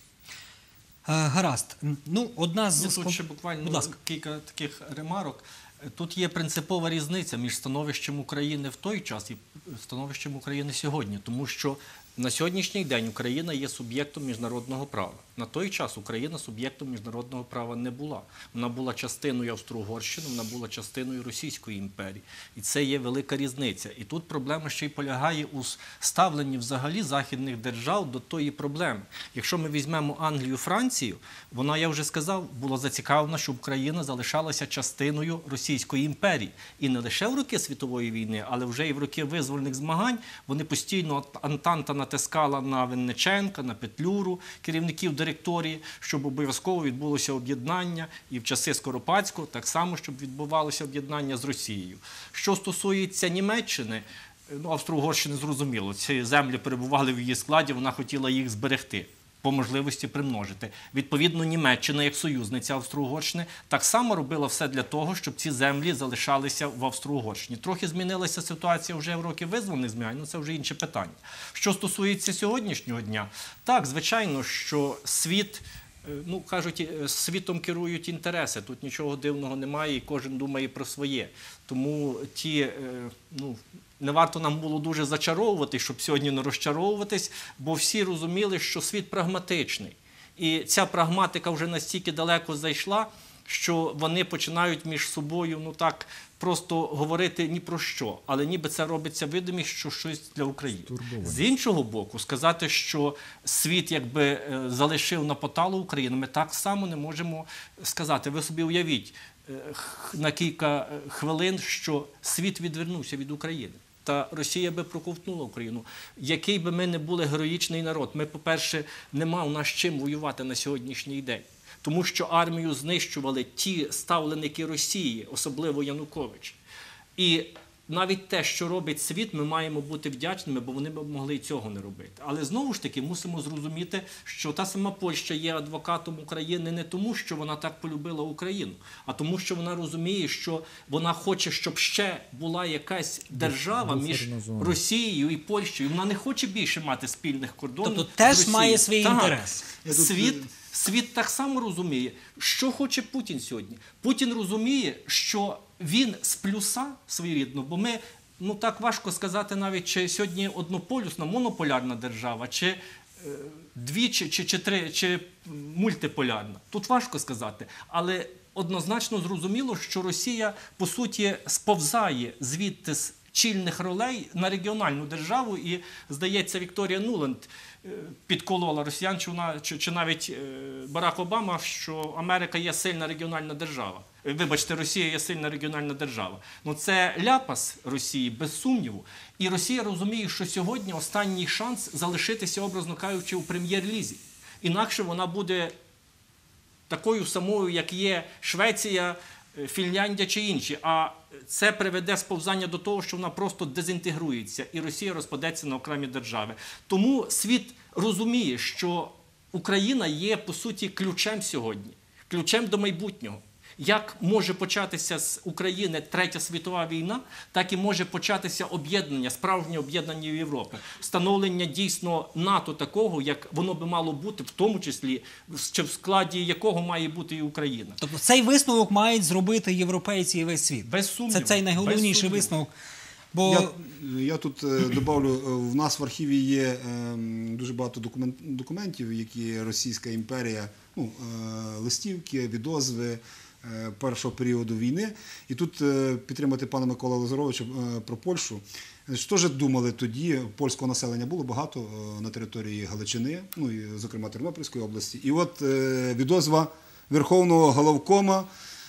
Гаразд.
Тут ще буквально кілька таких ремарок. Тут є принципова різниця між становищем України в той час і становищем України сьогодні, тому що на сьогоднішній день Україна є суб'єктом міжнародного права. На той час Україна суб'єктом міжнародного права не була. Вона була частиною Австро-Угорщини, вона була частиною Російської імперії. І це є велика різниця. І тут проблема ще й полягає у ставленні взагалі західних держав до тої проблеми. Якщо ми візьмемо Англію, Францію, вона, я вже сказав, була зацікавлена, щоб Україна залишалася частиною Російської імперії. І не лише в роки Світової війни, але вже і в роки визвольних змагань вони постійно, Антанта натискала на Винниченка, на Петлюру, керівників директорії, щоб обов'язково відбулося об'єднання, і в часи Скоропадського так само, щоб відбувалося об'єднання з Росією. Що стосується Німеччини, Австро-Угорщини зрозуміло, ці землі перебували в її складі, вона хотіла їх зберегти, по можливості примножити. Відповідно, Німеччина, як союзниця Австро-Угорщини, так само робила все для того, щоб ці землі залишалися в Австро-Угорщині. Трохи змінилася ситуація вже в роки визвольних змагань, це вже інше питання. Що стосується сьогоднішнього дня, так, звичайно, що світ, кажуть, світом керують інтереси, тут нічого дивного немає і кожен думає про своє. Тому не варто нам було дуже зачаровувати, щоб сьогодні не розчаровуватись, бо всі розуміли, що світ прагматичний. І ця прагматика вже настільки далеко зайшла, що вони починають між собою, просто говорити ні про що, але ніби це робиться видимість, що щось для України. З іншого боку, сказати, що світ якби залишив на поталу Україну, ми так само не можемо сказати. Ви собі уявіть на кілька хвилин, що світ відвернувся від України. Та Росія би проковтнула Україну. Який би ми не були героїчний народ, ми, по-перше, нема у нас чим воювати на сьогоднішній день. Тому що армію знищували ті ставленики Росії, особливо Янукович. І навіть те, що робить світ, ми маємо бути вдячними, бо вони б могли і цього не робити. Але знову ж таки мусимо зрозуміти, що та сама Польща є адвокатом України не тому, що вона так полюбила Україну, а тому, що вона розуміє, що вона хоче, щоб ще була якась держава між Росією і Польщею. Вона не хоче більше мати спільних кордонів.
Тобто теж має свій інтерес.
Світ так само розуміє, що хоче Путін сьогодні. Путін розуміє, що він з плюса своєрідно, бо ми, так важко сказати навіть, чи сьогодні однополюсна, монополярна держава, чи дві, чи три, чи мультиполярна. Тут важко сказати, але однозначно зрозуміло, що Росія, по суті, сповзає звідти чільних ролей на регіональну державу. І, здається, Вікторія Нуланд підколола росіян, чи навіть Барак Обама, що Америка є сильна регіональна держава. Вибачте, Росія є сильна регіональна держава. Ну, це ляпас Росії, без сумніву. І Росія розуміє, що сьогодні останній шанс залишитися, образно кажучи, у прем'єр-лізі. Інакше вона буде такою самою, як є Швеція, Фінляндія чи інші. А це приведе сповзання до того, що вона просто дезінтегрується і Росія розпадеться на окремі держави. Тому світ розуміє, що Україна є, по суті, ключем сьогодні, ключем до майбутнього. Як може початися з України Третя світова війна, так і може початися об'єднання, справжнє об'єднання Європи. Встановлення дійсно НАТО такого, як воно би мало бути, в тому числі, в складі якого має бути і Україна.
Тобто цей висновок мають зробити європейці і весь світ.
Без сумніву.
Це цей найголовніший висновок. Бо
Я тут добавлю, в нас в архіві є дуже багато документів, які Російська імперія, листівки, відозви першого періоду війни. І тут підтримати пана Микола Лазаровича про Польщу. Що ж думали тоді? Польського населення було багато на території Галичини, і, зокрема, Тернопільської області. І от відозва Верховного Головкома,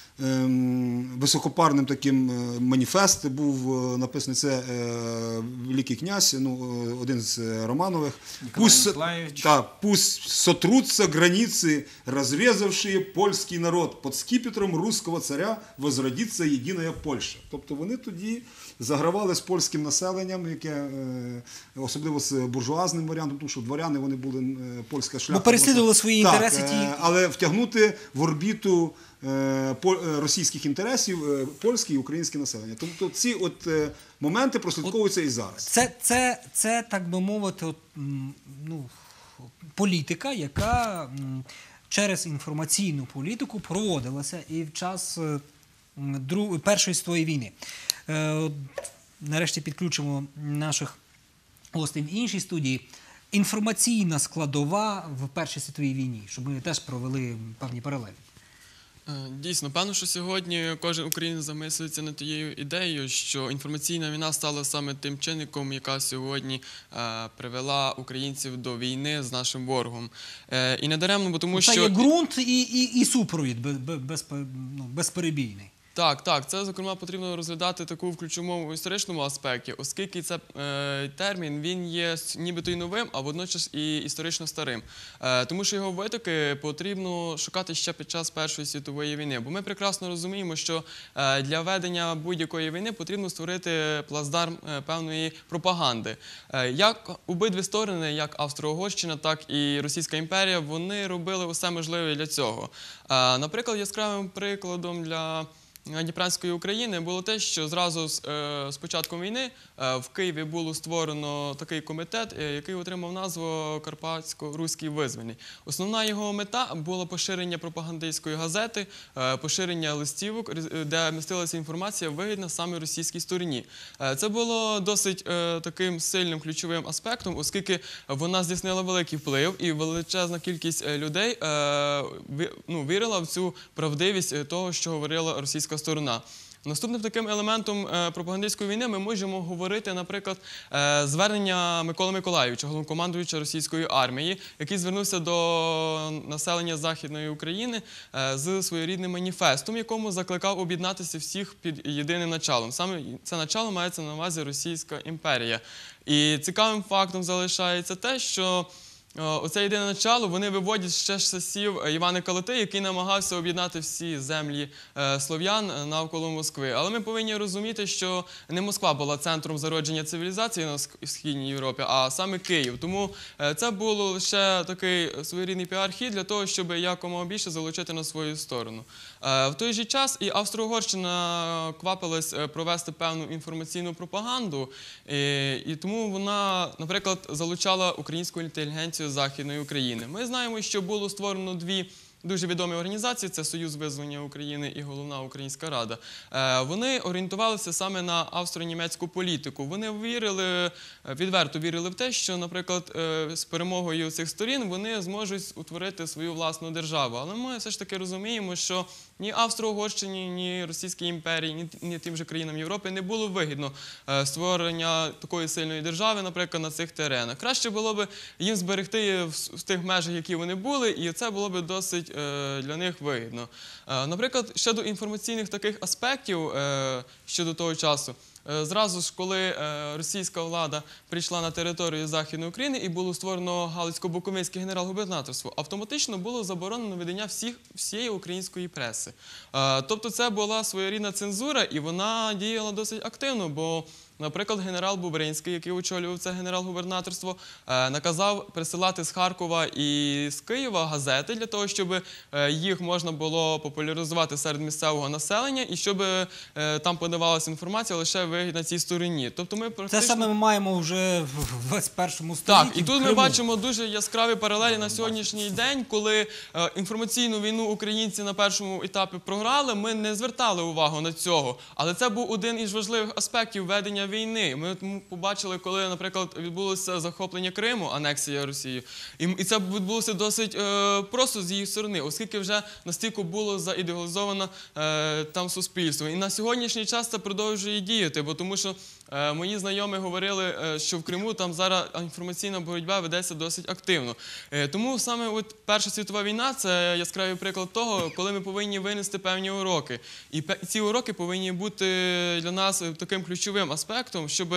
високопарним таким маніфест був написаний, це Великий князь, один з Романових. «Пусть сотрутся границы, разрезавшие польский народ, под скипетром русского царя возродится єдина Польща». Тобто вони тоді загравали з польським населенням, яке, особливо з буржуазним варіантом, тому що дворяни вони були польська шляхта.
Бо переслідували свої інтереси.
Але втягнути в орбіту російських інтересів польське і українське населення. Тобто ці моменти прослідковуються і зараз.
Це так би мовити, політика, яка через інформаційну політику проводилася і в час Першої світової війни. Нарешті підключимо наших гостей в іншій студії. Інформаційна складова в Першій світовій війні, щоб ми теж провели певні паралелі.
Дійсно, певно, що сьогодні кожен українець замислюється над тією ідеєю, що інформаційна війна стала саме тим чинником, яка сьогодні привела українців до війни з нашим ворогом. І не даремно, бо тому що...
Це є ґрунт і супровід безперебійний.
Так. Це, зокрема, потрібно розглядати таку в ключовому історичному аспекті, оскільки цей термін, він є нібито й новим, а водночас і історично старим. Тому що його витоки потрібно шукати ще під час Першої світової війни. Бо ми прекрасно розуміємо, що для ведення будь-якої війни потрібно створити плацдарм певної пропаганди. Як обидві сторони, як Австро-Угорщина, так і Російська імперія, вони робили усе можливе для цього. Наприклад, яскравим прикладом для Дніпранської України було те, що зразу з початком війни в Києві було створено такий комітет, який отримав назву Карпатсько-Руський визвольний. Основна його мета була поширення пропагандистської газети, поширення листівок, де містилася інформація вигідна саме російській стороні. Це було досить таким сильним ключовим аспектом, оскільки вона здійснила великий вплив і величезна кількість людей вірила в цю правдивість того, що говорила російська сторона. Наступним таким елементом пропагандистської війни ми можемо говорити, наприклад, звернення Миколи Миколайовича, головнокомандуюча російської армії, який звернувся до населення Західної України з своєрідним маніфестом, якому закликав об'єднатися всіх під єдиним началом. Саме це начало мається на увазі Російська імперія. І цікавим фактом залишається те, що оце єдине начало вони виводять ще з часів Івана Калити, який намагався об'єднати всі землі слов'ян навколо Москви. Але ми повинні розуміти, що не Москва була центром зародження цивілізації на Східній Європі, а саме Київ. Тому це було лише такий своєрідний піар-хід для того, щоб якомога більше залучити на свою сторону. В той же час і Австро-Угорщина квапилась провести певну інформаційну пропаганду, і тому вона, наприклад, залучала українську інтелігенцію Західної України. Ми знаємо, що було створено дві дуже відомі організації, це Союз визволення України і Головна Українська Рада, вони орієнтувалися саме на австро-німецьку політику. Вони відверто вірили в те, що, наприклад, з перемогою цих сторін вони зможуть утворити свою власну державу. Але ми все ж таки розуміємо, що ні Австро-Угорщині, ні Російській імперії, ні тим же країнам Європи не було вигідно створення такої сильної держави, наприклад, на цих теренах. Краще було б їм зберегти в тих межах, які вони були, і це було б досить для них вигідно. Наприклад, щодо інформаційних таких аспектів щодо того часу, зразу ж, коли російська влада прийшла на територію Західної України і було створено Галицько-Буковинське генерал-губернаторство, автоматично було заборонено видання всієї української преси. Тобто це була своєрідна цензура, і вона діяла досить активно, бо, наприклад, генерал Бубринський, який очолював це генерал-губернаторство, наказав присилати з Харкова і з Києва газети для того, щоб їх можна було популяризувати серед місцевого населення і щоб там подавалася інформація лише вигідна цій стороні. Тобто ми практично...
Це саме ми маємо вже в 21 столітті.
Так, і тут ми бачимо дуже яскраві паралелі на сьогоднішній день, коли інформаційну війну українці на першому етапі програли, ми не звертали увагу на цього. Але це був один із важливих аспектів ведення війни. Ми побачили, коли, наприклад, відбулося захоплення Криму, анексія Росії, і це відбулося досить просто з її сторони, оскільки вже настільки було заідеалізовано там суспільство. І на сьогоднішній час це продовжує діяти, бо тому що мої знайомі говорили, що в Криму там зараз інформаційна боротьба ведеться досить активно. Тому саме от Перша світова війна – це яскравий приклад того, коли ми повинні винести певні уроки. І ці уроки повинні бути для нас таким ключовим аспектом, щоб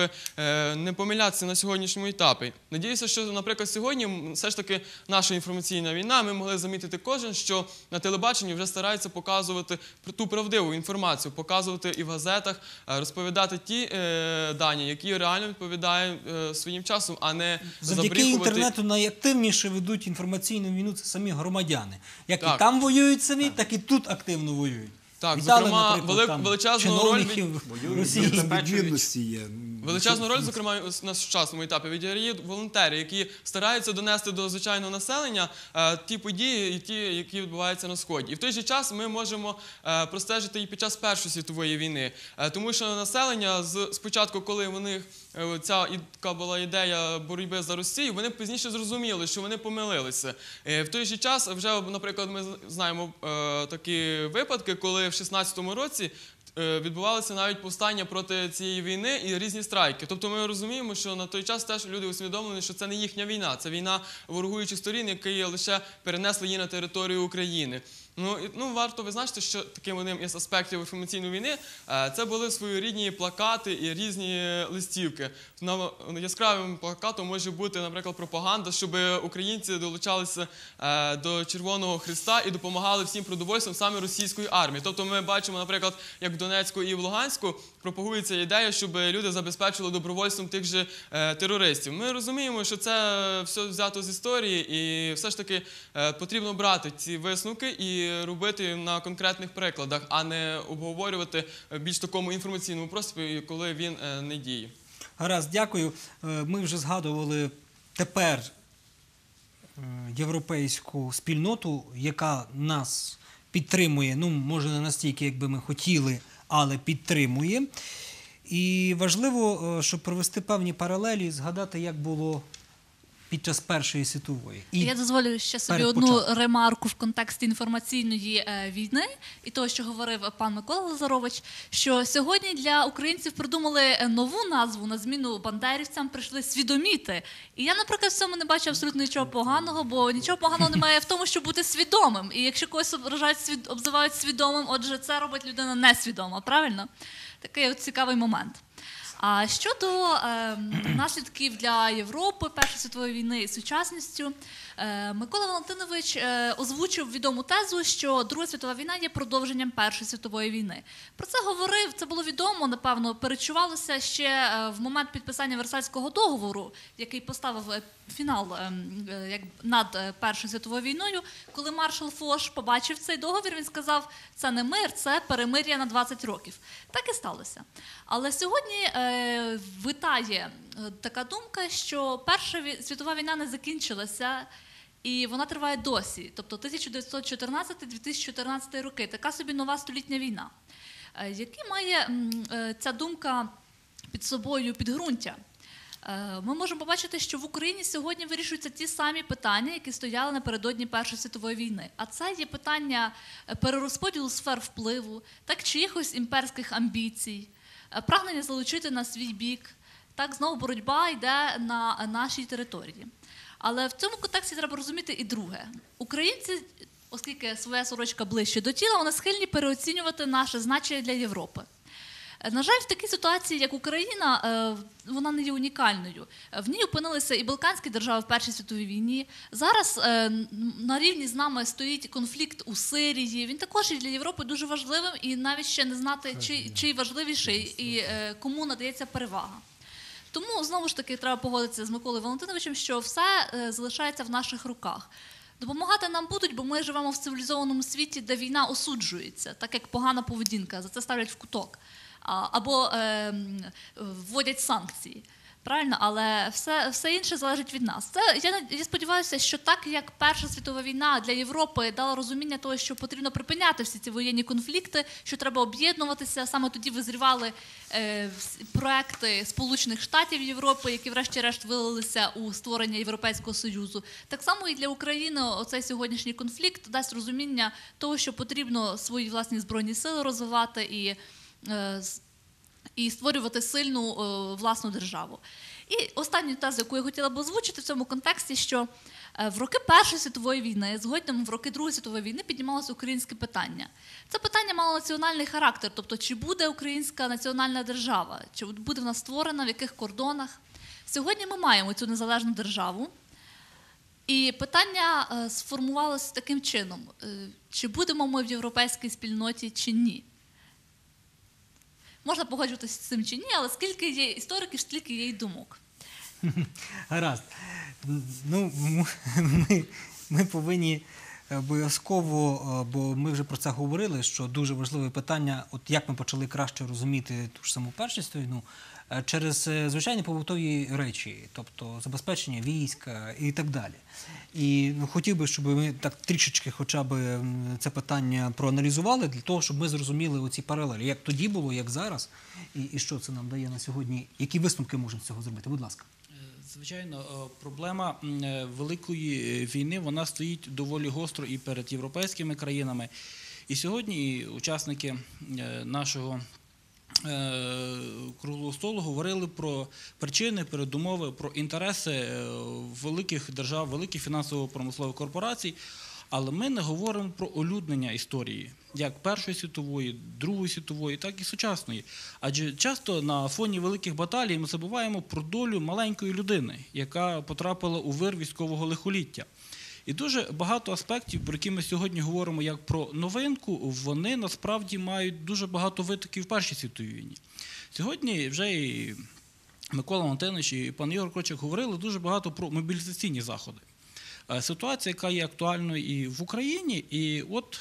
не помилятися на сьогоднішньому етапі. Надіюся, що, наприклад, сьогодні все ж таки наша інформаційна війна, ми могли замітити кожен, що на телебаченні вже стараються показувати ту правдиву інформацію, показувати і в газетах, розповідати ті дані, які реально відповідають своїм часом, а не забріхувати.
Завдяки інтернету найактивніше ведуть інформаційну війну це самі громадяни. Як
Так.
і там воюють самі, так і тут активно воюють.
Так,
Вітали,
зокрема,
наприклад, там
величезну роль
чиновників Росії.
Відмінності є.
Величезну роль, зокрема, на сучасному етапі відіграють волонтери, які стараються донести до звичайного населення ті події, які відбуваються на Сході. І в той же час ми можемо простежити і під час Першої світової війни. Тому що населення спочатку, коли у них ця була ідея боротьби за Росію, вони пізніше зрозуміли, що вони помилилися. В той же час, вже, наприклад, ми знаємо такі випадки, коли в 16-му році відбувалися навіть повстання проти цієї війни і різні страйки. Тобто ми розуміємо, що на той час теж люди усвідомлені, що це не їхня війна, це війна ворогуючих сторін, які лише перенесли її на територію України. Варто визначити, що таким одним із аспектів інформаційної війни це були своєрідні плакати і різні листівки. Яскравим плакатом може бути, наприклад, пропаганда, щоб українці долучалися до Червоного Хреста і допомагали всім продовольством саме російської армії. Тобто ми бачимо, наприклад, як в Донецьку і в Луганську пропагується ідея, щоб люди забезпечили добровольством тих же терористів. Ми розуміємо, що це все взято з історії і все ж таки потрібно брати ці висновки і робити на конкретних прикладах, а не обговорювати в більш такому інформаційному просторі, коли він не діє.
Гаразд, дякую. Ми вже згадували тепер європейську спільноту, яка нас підтримує, може не настільки, як би ми хотіли, але підтримує. І важливо, щоб провести певні паралелі, згадати, як було під час Першої світової.
Я дозволю ще собі одну ремарку в контексті інформаційної війни і того, що говорив пан Микола Лазарович, що сьогодні для українців придумали нову назву на зміну бандерівцям, прийшли свідоміти. І я, наприклад, в цьому не бачу абсолютно нічого поганого, бо нічого поганого немає в тому, щоб бути свідомим. І якщо когось обзивають свідомим, отже, це робить людина несвідома, правильно? Такий от цікавий момент. А щодо наслідків для Європи, Першої світової війни і сучасністю, Микола Валентинович озвучив відому тезу, що Друга світова війна є продовженням Першої світової війни. Про це говорив, це було відомо, напевно, перечувалося ще в момент підписання Версальського договору, який поставив фінал над Першою світовою війною. Коли маршал Фош побачив цей договір, він сказав, це не мир, це перемир'я на 20 років. Так і сталося. Але сьогодні витає така думка, що Перша світова війна не закінчилася, І вона триває досі, тобто 1914-2014 роки. Така собі нова столітня війна. Які має ця думка під собою підґрунтя? Ми можемо побачити, що в Україні сьогодні вирішуються ті самі питання, які стояли напередодні Першої світової війни. А це є питання перерозподілу сфер впливу, так чиїхось імперських амбіцій, прагнення залучити на свій бік. Так, знову боротьба йде на нашій території. Але в цьому контексті треба розуміти і друге. Українці, оскільки своя сорочка ближче до тіла, вони схильні переоцінювати наше значення для Європи. На жаль, в такій ситуації, як Україна, вона не є унікальною. В ній опинилися і Балканські держави в Першій світовій війні. Зараз на рівні з нами стоїть конфлікт у Сирії. Він також є для Європи дуже важливим, і навіть ще не знати, чий важливіший і кому надається перевага. Тому, знову ж таки, треба погодитися з Миколою Валентиновичем, що все залишається в наших руках. Допомагати нам будуть, бо ми живемо в цивілізованому світі, де війна осуджується, так як погана поведінка, за це ставлять в куток. Або вводять санкції. Правильно? Але все інше залежить від нас. Я сподіваюся, що так, як Перша світова війна для Європи дала розуміння того, що потрібно припиняти всі ці воєнні конфлікти, що треба об'єднуватися, саме тоді визрівали проекти Сполучених Штатів Європи, які врешті-решт вилилися у створення Європейського Союзу. Так само і для України оцей сьогоднішній конфлікт дасть розуміння того, що потрібно свої власні збройні сили розвивати і створювати сильну власну державу. І останню тезу, яку я хотіла б озвучити в цьому контексті, що в роки Першої світової війни, згодом в роки Другої світової війни піднімалося українське питання. Це питання мало національний характер, тобто чи буде українська національна держава, чи буде вона створена, в яких кордонах. Сьогодні ми маємо цю незалежну державу, і питання сформувалося таким чином, чи будемо ми в європейській спільноті, чи ні. Можна погоджуватися з цим чи ні, але скільки є істориків, стільки є й думок.
Гаразд. Ну, ми повинні обов'язково, бо ми вже про це говорили, що дуже важливе питання, от як ми почали краще розуміти ту ж саму Першу світову війну, через звичайні побутові речі, тобто забезпечення війська і так далі. І хотів би, щоб ми так трішечки хоча б це питання проаналізували, для того, щоб ми зрозуміли оці паралелі, як тоді було, як зараз, і що це нам дає на сьогодні, які висновки можемо з цього зробити. Будь ласка.
Звичайно, проблема Великої війни, вона стоїть доволі гостро і перед європейськими країнами. І сьогодні учасники нашого круглого столу говорили про причини, передумови, про інтереси великих держав, великих фінансово-промислових корпорацій, але ми не говоримо про олюднення історії, як Першої світової, Другої світової, так і сучасної. Адже часто на фоні великих баталій ми забуваємо про долю маленької людини, яка потрапила у вир військового лихоліття. І дуже багато аспектів, про які ми сьогодні говоримо як про новинку, вони насправді мають дуже багато витоків в Першій світовій війні. Сьогодні вже і Микола Валентинович, і пан Ігор Крочик говорили дуже багато про мобілізаційні заходи. Ситуація, яка є актуальною і в Україні, і от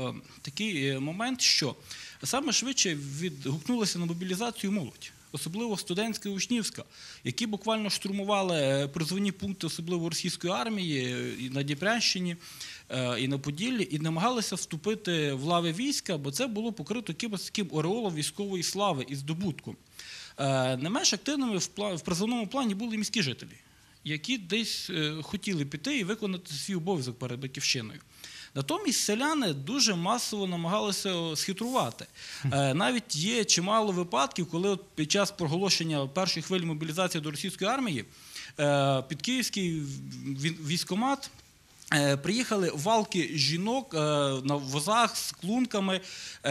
такий момент, що саме швидше відгукнулася на мобілізацію молодь. Особливо студентська і учнівська, які буквально штурмували призовні пункти, особливо російської армії, і на Дніпрянщині, і на Поділлі, і намагалися вступити в лави війська, бо це було покрито якимось таким ореолом військової слави і здобутку. Не менш активними в призовному плані були міські жителі, які десь хотіли піти і виконати свій обов'язок перед батьківщиною. Натомість селяни дуже масово намагалися схитрувати. Навіть є чимало випадків, коли під час проголошення першої хвилі мобілізації до російської армії під київський військкомат приїхали валки жінок на возах з клунками,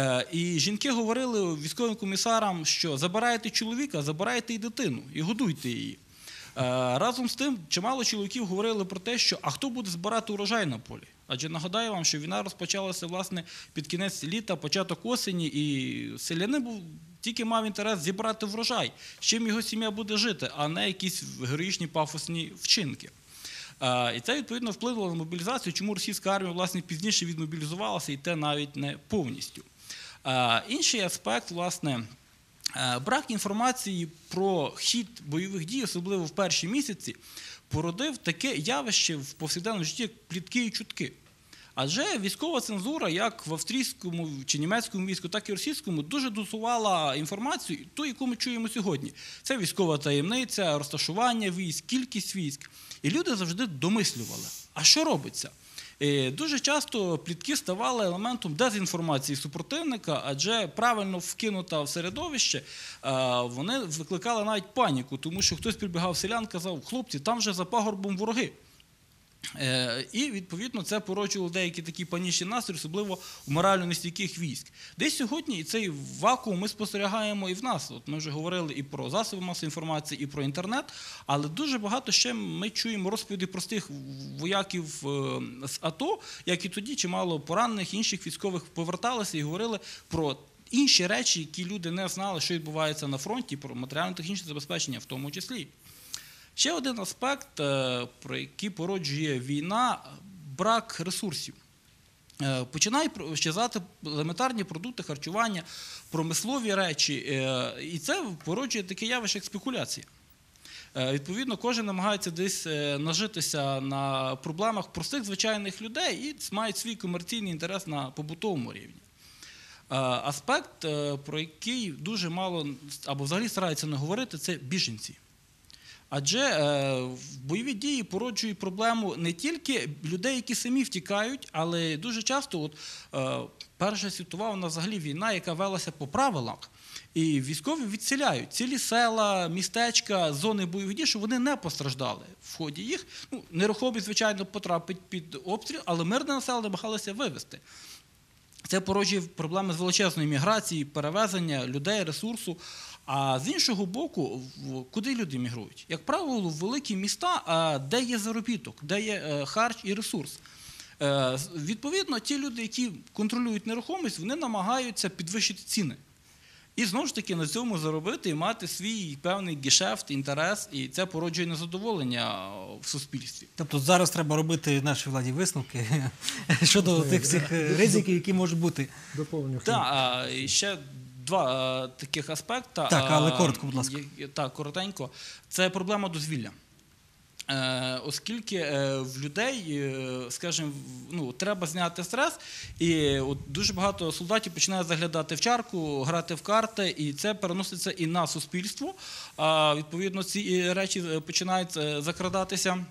і жінки говорили військовим комісарам, що забирайте чоловіка, забирайте і дитину, і годуйте її. Разом з тим, чимало чоловіків говорили про те, що а хто буде збирати урожай на полі? Адже нагадаю вам, що війна розпочалася, власне, під кінець літа, початок осені, і селянин тільки мав інтерес зібрати врожай, з чим його сім'я буде жити, а не якісь героїчні пафосні вчинки. І це, відповідно, вплинуло на мобілізацію, чому російська армія, власне, пізніше відмобілізувалася, і те навіть не повністю. Інший аспект, власне, брак інформації про хід бойових дій, особливо в перші місяці, породив таке явище в повсякденному житті, як плітки і чутки. Адже військова цензура, як в австрійському чи німецькому війську, так і російському, дуже досувала інформацію, ту, яку ми чуємо сьогодні. Це військова таємниця, розташування військ, кількість військ. І люди завжди домислювали, а що робиться? Дуже часто плітки ставали елементом дезінформації супротивника, адже правильно вкинута в середовище, вони викликали навіть паніку, тому що хтось прибігав в селян, казав: хлопці, там вже за пагорбом вороги. І, відповідно, це породжувало деякі такі панічні настрої, особливо в морально нестійких військ. Десь сьогодні цей вакуум ми спостерігаємо і в нас. От ми вже говорили і про засоби масової інформації, і про інтернет, але дуже багато ще ми чуємо розповіді простих вояків з АТО, як і тоді чимало поранених інших військових поверталися і говорили про інші речі, які люди не знали, що відбувається на фронті, про матеріально-технічне забезпечення в тому числі. Ще один аспект, про який породжує війна – брак ресурсів. Починають щезати елементарні продукти харчування, промислові речі, і це породжує таке явище, як спекуляція. Відповідно, кожен намагається десь нажитися на проблемах простих звичайних людей і мають свій комерційний інтерес на побутовому рівні. Аспект, про який дуже мало або взагалі стараються не говорити – це біженці. Адже бойові дії породжують проблему не тільки людей, які самі втікають, але дуже часто Перша світова, вона взагалі війна, яка велася по правилах. І військові відселяють цілі села, містечка, зони бойових дій, щоб вони не постраждали в ході їх. Нерухомість, звичайно, потрапить під обстріл, але мирне населення намагалися вивезти. Це породжує проблеми з величезної міграції, перевезення людей, ресурсу. А з іншого боку, куди люди мігрують? Як правило, в великі міста, де є заробіток, де є харч і ресурс. Відповідно, ті люди, які контролюють нерухомість, вони намагаються підвищити ціни. І знову ж таки на цьому заробити і мати свій певний гешефт, інтерес, і це породжує незадоволення в суспільстві.
Тобто зараз треба робити нашій владі висновки щодо тих всіх ризиків, які можуть бути.
Доповню.
Так, і ще два таких аспекти.
Так, але коротко, будь ласка.
Так, коротенько. Це проблема дозвілля. Оскільки в людей, скажімо, треба зняти стрес, і дуже багато солдатів починають заглядати в чарку, грати в карти, і це переноситься і на суспільство. Відповідно, ці речі починають закрадатися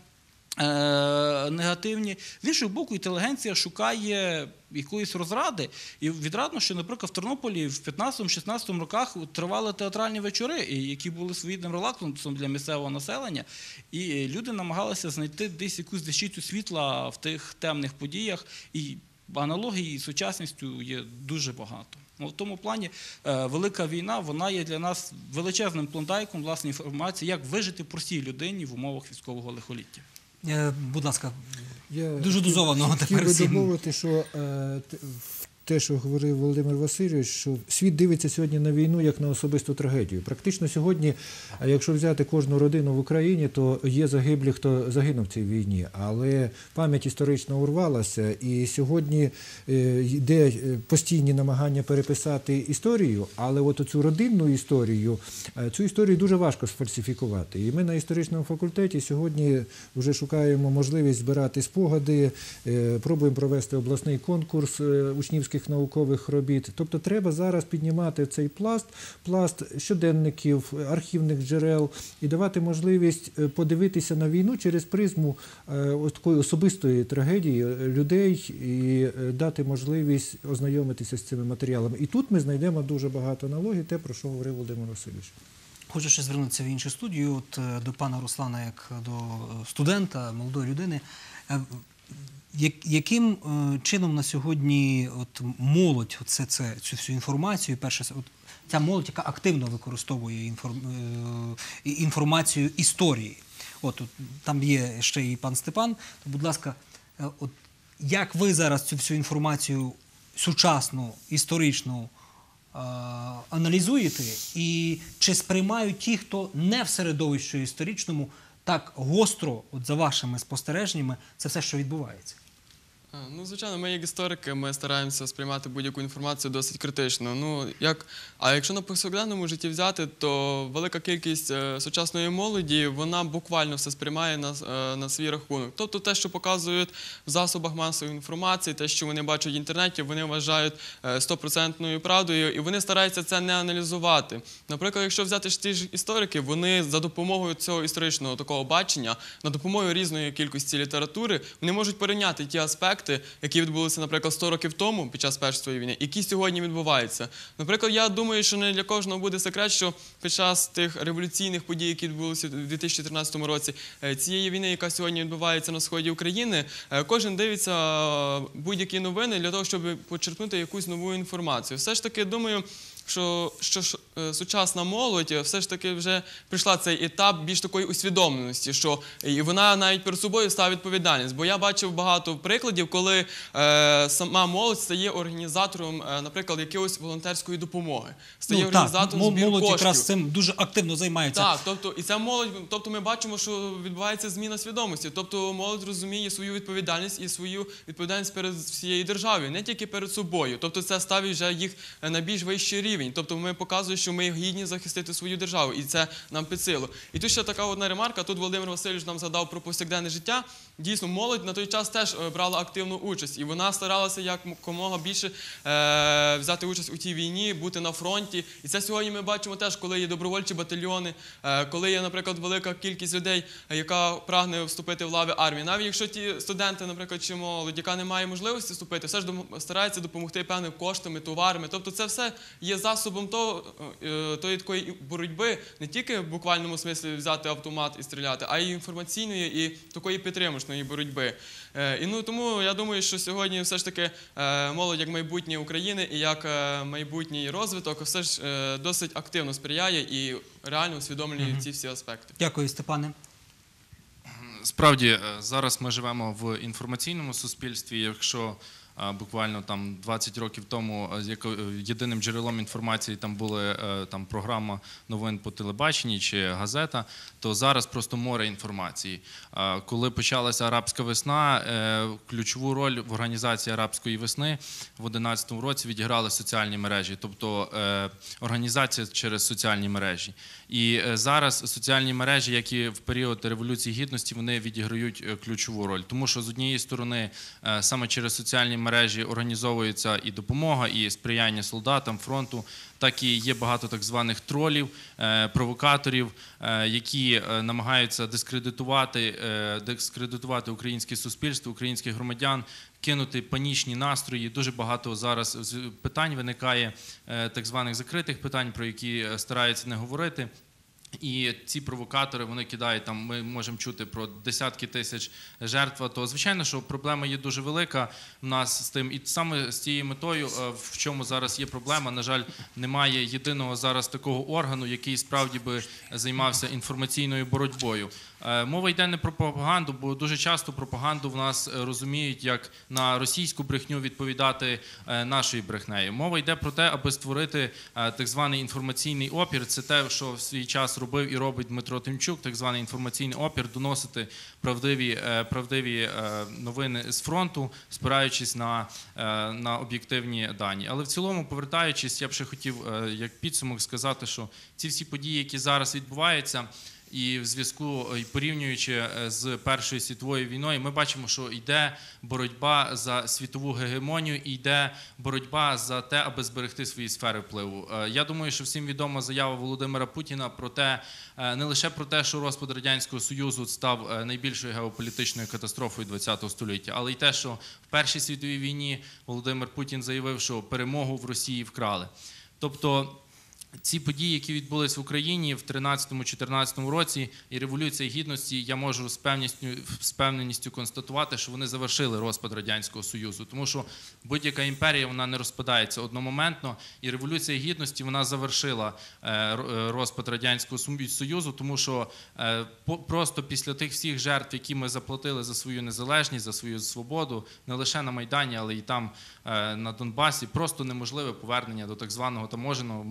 негативні. З іншого боку, інтелігенція шукає якоїсь розради. І відрадно, що, наприклад, в Тернополі в 15-16 роках тривали театральні вечори, які були своєрідним релаксом для місцевого населення. І люди намагалися знайти десь якусь дещицю світла в тих темних подіях. І аналогії з сучасністю є дуже багато. В тому плані велика війна, вона є для нас величезним клондайком, власне, інформації, як вижити простій людині в умовах військового лихоліття.
Будь ласка,
Я
дуже дозовано тепер
хотів би
всім.
домовити, що те, що говорив Володимир Васильович, що світ дивиться сьогодні на війну як на особисту трагедію. Практично сьогодні, якщо взяти кожну родину в Україні, то є загиблі, хто загинув в цій війні. Але пам'ять історично урвалася, і сьогодні йде постійні намагання переписати історію, але от оцю родинну історію, цю історію дуже важко сфальсифікувати. І ми на історичному факультеті сьогодні вже шукаємо можливість збирати спогади, пробуємо провести обласний конкурс учнівських наукових робіт. Тобто треба зараз піднімати цей пласт щоденників, архівних джерел і давати можливість подивитися на війну через призму такої особистої трагедії людей і дати можливість ознайомитися з цими матеріалами. І тут ми знайдемо дуже багато аналогій, те, про що говорив Володимир Васильович.
Хочу ще звернутися в іншу студію, до пана Руслана, як до студента, молодої людини. Яким чином на сьогодні молодь цю всю інформацію, перше, ця молодь, яка активно використовує інформацію історії? Там є ще і пан Степан, то, будь ласка, як ви зараз цю всю інформацію сучасну, історичну аналізуєте, і чи сприймають ті, хто не в середовищі історичному, так гостро, за вашими спостереженнями, це все, що відбувається?
Ну, звичайно, ми як історики, ми стараємося сприймати будь-яку інформацію досить критично. А якщо на повсякденному житті взяти, то велика кількість сучасної молоді, вона буквально все сприймає на свій рахунок. Тобто те, що показують в засобах масової інформації, те, що вони бачать в інтернеті, вони вважають 100% правдою, і вони стараються це не аналізувати. Наприклад, якщо взяти ті ж історики, вони за допомогою цього історичного такого бачення, на допомогою різної кількості літератури, вони можуть порівняти ті аспекти, які відбулися, наприклад, 100 років тому під час Першої світової війни, які сьогодні відбуваються. Наприклад, я думаю, що не для кожного буде секрет, що під час тих революційних подій, які відбулися у 2014 році, цієї війни, яка сьогодні відбувається на сході України, кожен дивиться будь-які новини для того, щоб почерпнути якусь нову інформацію. Все ж таки, думаю, що сучасна молодь все ж таки вже прийшла цей етап більш такої усвідомленості, що і вона навіть перед собою ставить відповідальність. Бо я бачив багато прикладів, коли сама молодь стає організатором, наприклад, якоїсь волонтерської допомоги, стає організатором збір
молодь
коштів.
якраз цим дуже активно займається.
Так, і ця молодь, тобто ми бачимо, що відбувається зміна свідомості. Тобто молодь розуміє свою відповідальність і свою відповідальність перед всією державою, не тільки перед собою. Тобто це ставить вже їх на більш вищий рівень. Тобто ми показуємо, що ми гідні захистити свою державу, і це нам під силу. І тут ще така одна ремарка, тут Володимир Васильович нам згадав про повсякденне життя. Дійсно, молодь на той час теж брала активну участь, і вона старалася якомога більше взяти участь у тій війні, бути на фронті. І це сьогодні ми бачимо теж, коли є добровольчі батальйони, коли є, наприклад, велика кількість людей, яка прагне вступити в лави армії. Навіть якщо ті студенти, наприклад, чи молодь, яка не має можливості вступити, все ж стараються допомогти певними коштами, товарами. Тобто це все є засобом тої такої боротьби, не тільки в буквальному смислі взяти автомат і стріляти, а й інформаційної і такої підтримочної боротьби. Тому я думаю, що сьогодні все ж таки молодь як майбутнє України і як майбутній розвиток все ж досить активно сприяє і реально усвідомлює ці всі аспекти.
Дякую, Степане.
Справді, зараз ми живемо в інформаційному суспільстві. Якщо буквально 20 років тому єдиним джерелом інформації там були програма новин по телебаченні чи газета, то зараз просто море інформації. Коли почалася арабська весна, ключову роль в організації арабської весни в 2011 році відіграли соціальні мережі, тобто організація через соціальні мережі. І зараз соціальні мережі, як і в період Революції Гідності, вони відіграють ключову роль. Тому що з однієї сторони саме через соціальні мережі організовується і допомога, і сприяння солдатам фронту, так і є багато так званих тролів, провокаторів, які намагаються дискредитувати українське суспільство, українських громадян, кинути панічні настрої. Дуже багато зараз питань виникає, так званих закритих питань, про які стараються не говорити. І ці провокатори, вони кидають, ми можемо чути про десятки тисяч жертв, то звичайно, що проблема є дуже велика в нас з тим. І саме з цією метою, в чому зараз є проблема, на жаль, немає єдиного зараз такого органу, який справді би займався інформаційною боротьбою. Мова йде не про пропаганду, бо дуже часто пропаганду в нас розуміють, як на російську брехню відповідати нашою брехнею. Мова йде про те, аби створити так званий інформаційний опір. Це те, що в свій час робив і робить Дмитро Тимчук, так званий інформаційний опір, доносити правдиві новини з фронту, спираючись на об'єктивні дані. Але в цілому, повертаючись, я б ще хотів як підсумок сказати, що ці всі події, які зараз відбуваються, і в зв'язку, і порівнюючи з Першою світовою війною, ми бачимо, що йде боротьба за світову гегемонію, і йде боротьба за те, аби зберегти свої сфери впливу. Я думаю, що всім відома заява Володимира Путіна про те, не лише про те, що розпад Радянського Союзу став найбільшою геополітичною катастрофою ХХ століття, але й те, що в Першій світовій війні Володимир Путін заявив, що перемогу в Росії вкрали. Тобто ці події, які відбулись в Україні в 13-14 році і Революція Гідності, я можу з певненістю констатувати, що вони завершили розпад Радянського Союзу. Тому що будь-яка імперія, вона не розпадається одномоментно, і Революція Гідності, вона завершила розпад Радянського Союзу, тому що просто після тих всіх жертв, які ми заплатили за свою незалежність, за свою свободу, не лише на Майдані, але й там на Донбасі, просто неможливе повернення до так званого таможенного союзу,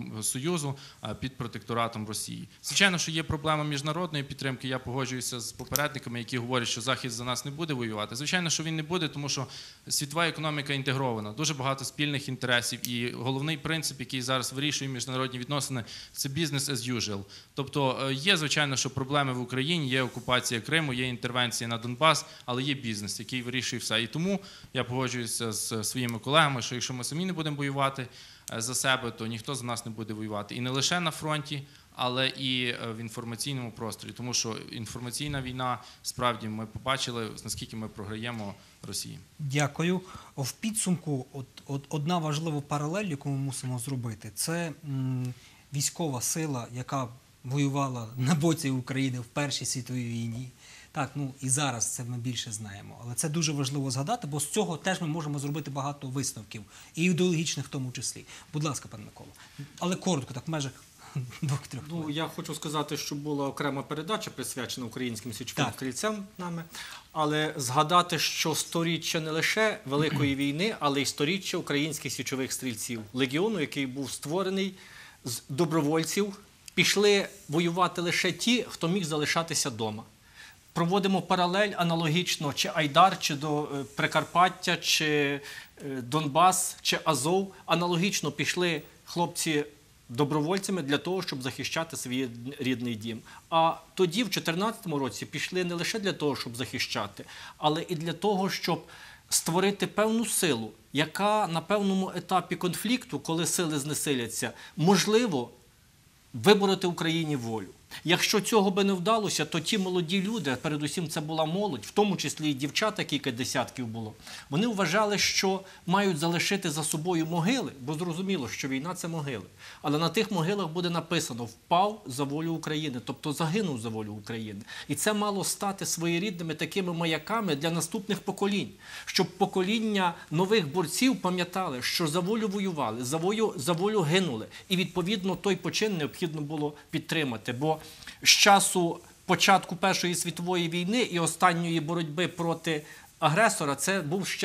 Союзу під протекторатом Росії. Звичайно, що є проблема міжнародної підтримки. Я погоджуюся з попередниками, які говорять, що Захід за нас не буде воювати. Звичайно, що він не буде, тому що світова економіка інтегрована, дуже багато спільних інтересів. І головний принцип, який зараз вирішує міжнародні відносини, це business as usual. Тобто є, звичайно, що проблеми в Україні, є окупація Криму, є інтервенція на Донбас, але є бізнес, який вирішує все. І тому я погоджуюся з своїми колегами, що якщо ми самі не будемо воювати за себе, то ніхто за нас не буде воювати. І не лише на фронті, але і в інформаційному просторі. Тому що інформаційна війна, справді, ми побачили, наскільки ми програємо Росії.
Дякую. В підсумку одна важлива паралель, яку ми мусимо зробити, це військова сила, яка воювала на боці України в Першій світовій війні. Так, ну і зараз це ми більше знаємо. Але це дуже важливо згадати, бо з цього теж ми можемо зробити багато висновків, і ідеологічних в тому числі. Будь ласка, пане Микола. Але коротко, так, в межах 2-3 хвилин.
Ну, я хочу сказати, що була окрема передача, присвячена українським січовим стрільцям нами, але згадати, що сторіччя не лише Великої війни, але й сторіччя українських січових стрільців. Легіону, який був створений з добровольців, пішли воювати лише ті, хто міг залишатися вдома. Проводимо паралель аналогічно, чи Айдар, чи до Прикарпаття, чи Донбас, чи Азов. Аналогічно пішли хлопці добровольцями для того, щоб захищати свій рідний дім. А тоді, в 2014 році, пішли не лише для того, щоб захищати, але і для того, щоб створити певну силу, яка на певному етапі конфлікту, коли сили знесиляться, можливо вибороти Україні волю. Якщо цього би не вдалося, то ті молоді люди, передусім це була молодь, в тому числі і дівчата, кілька десятків було, вони вважали, що мають залишити за собою могили, бо зрозуміло, що війна – це могили. Але на тих могилах буде написано «Впав за волю України», тобто загинув за волю України. І це мало стати своєрідними такими маяками для наступних поколінь, щоб покоління нових борців пам'ятали, що за волю воювали, за волю гинули. І, відповідно, той почин необхідно було підтримати, бо з часу початку Першої світової війни і останньої боротьби проти агресора це був ще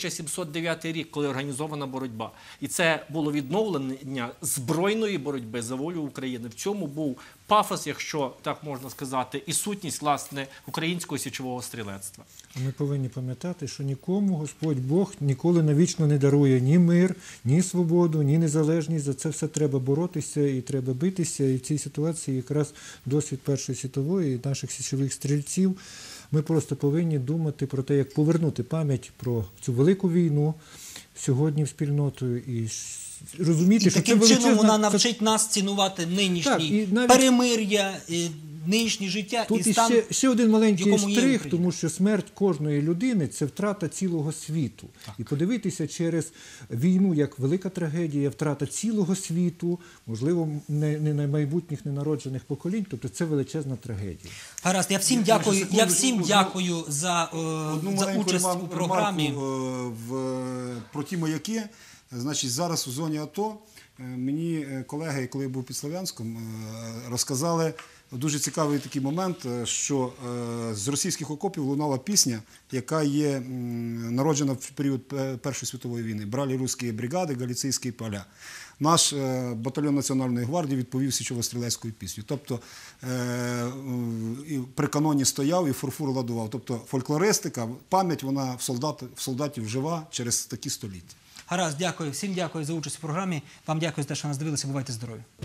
1709 рік, коли організована боротьба. І це було відновлення збройної боротьби за волю України. В цьому був пафос, якщо так можна сказати, і сутність, власне, українського січового стрілецтва.
Ми повинні пам'ятати, що нікому Господь Бог ніколи навічно не дарує ні мир, ні свободу, ні незалежність. За це все треба боротися і треба битися. І в цій ситуації якраз досвід Першої світової і наших січових стрільців. Ми просто повинні думати про те, як повернути пам'ять про цю велику війну сьогодні в спільноту і розуміти,
і
що
таким
це величезна...
чином вона навчить нас цінувати нинішній перемир'я, нинішнє життя
тут
і стан,
ще один маленький штрих,
є
тому що смерть кожної людини – це втрата цілого світу. Так. І подивитися через війну як велика трагедія, втрата цілого світу, можливо, не на майбутніх ненароджених поколінь, тобто це величезна трагедія.
Гаразд, я всім дякую за участь у програмі.
Про ті маяки. Значить, зараз у зоні АТО мені колеги, коли я був під Слов'янськом, розказали дуже цікавий такий момент, що з російських окопів лунала пісня, яка є народжена в період Першої світової війни. «Брали русські бригади, галиційські поля». Наш батальйон Національної гвардії відповів січово-стрілецькою піснею. Тобто при каноні стояв і фурфур ладував. Тобто фольклористика, пам'ять, вона в солдатів жива через такі століття.
Гаразд, дякую. Всім дякую за участь у програмі. Вам дякую за те, що нас дивилися. Бувайте здорові.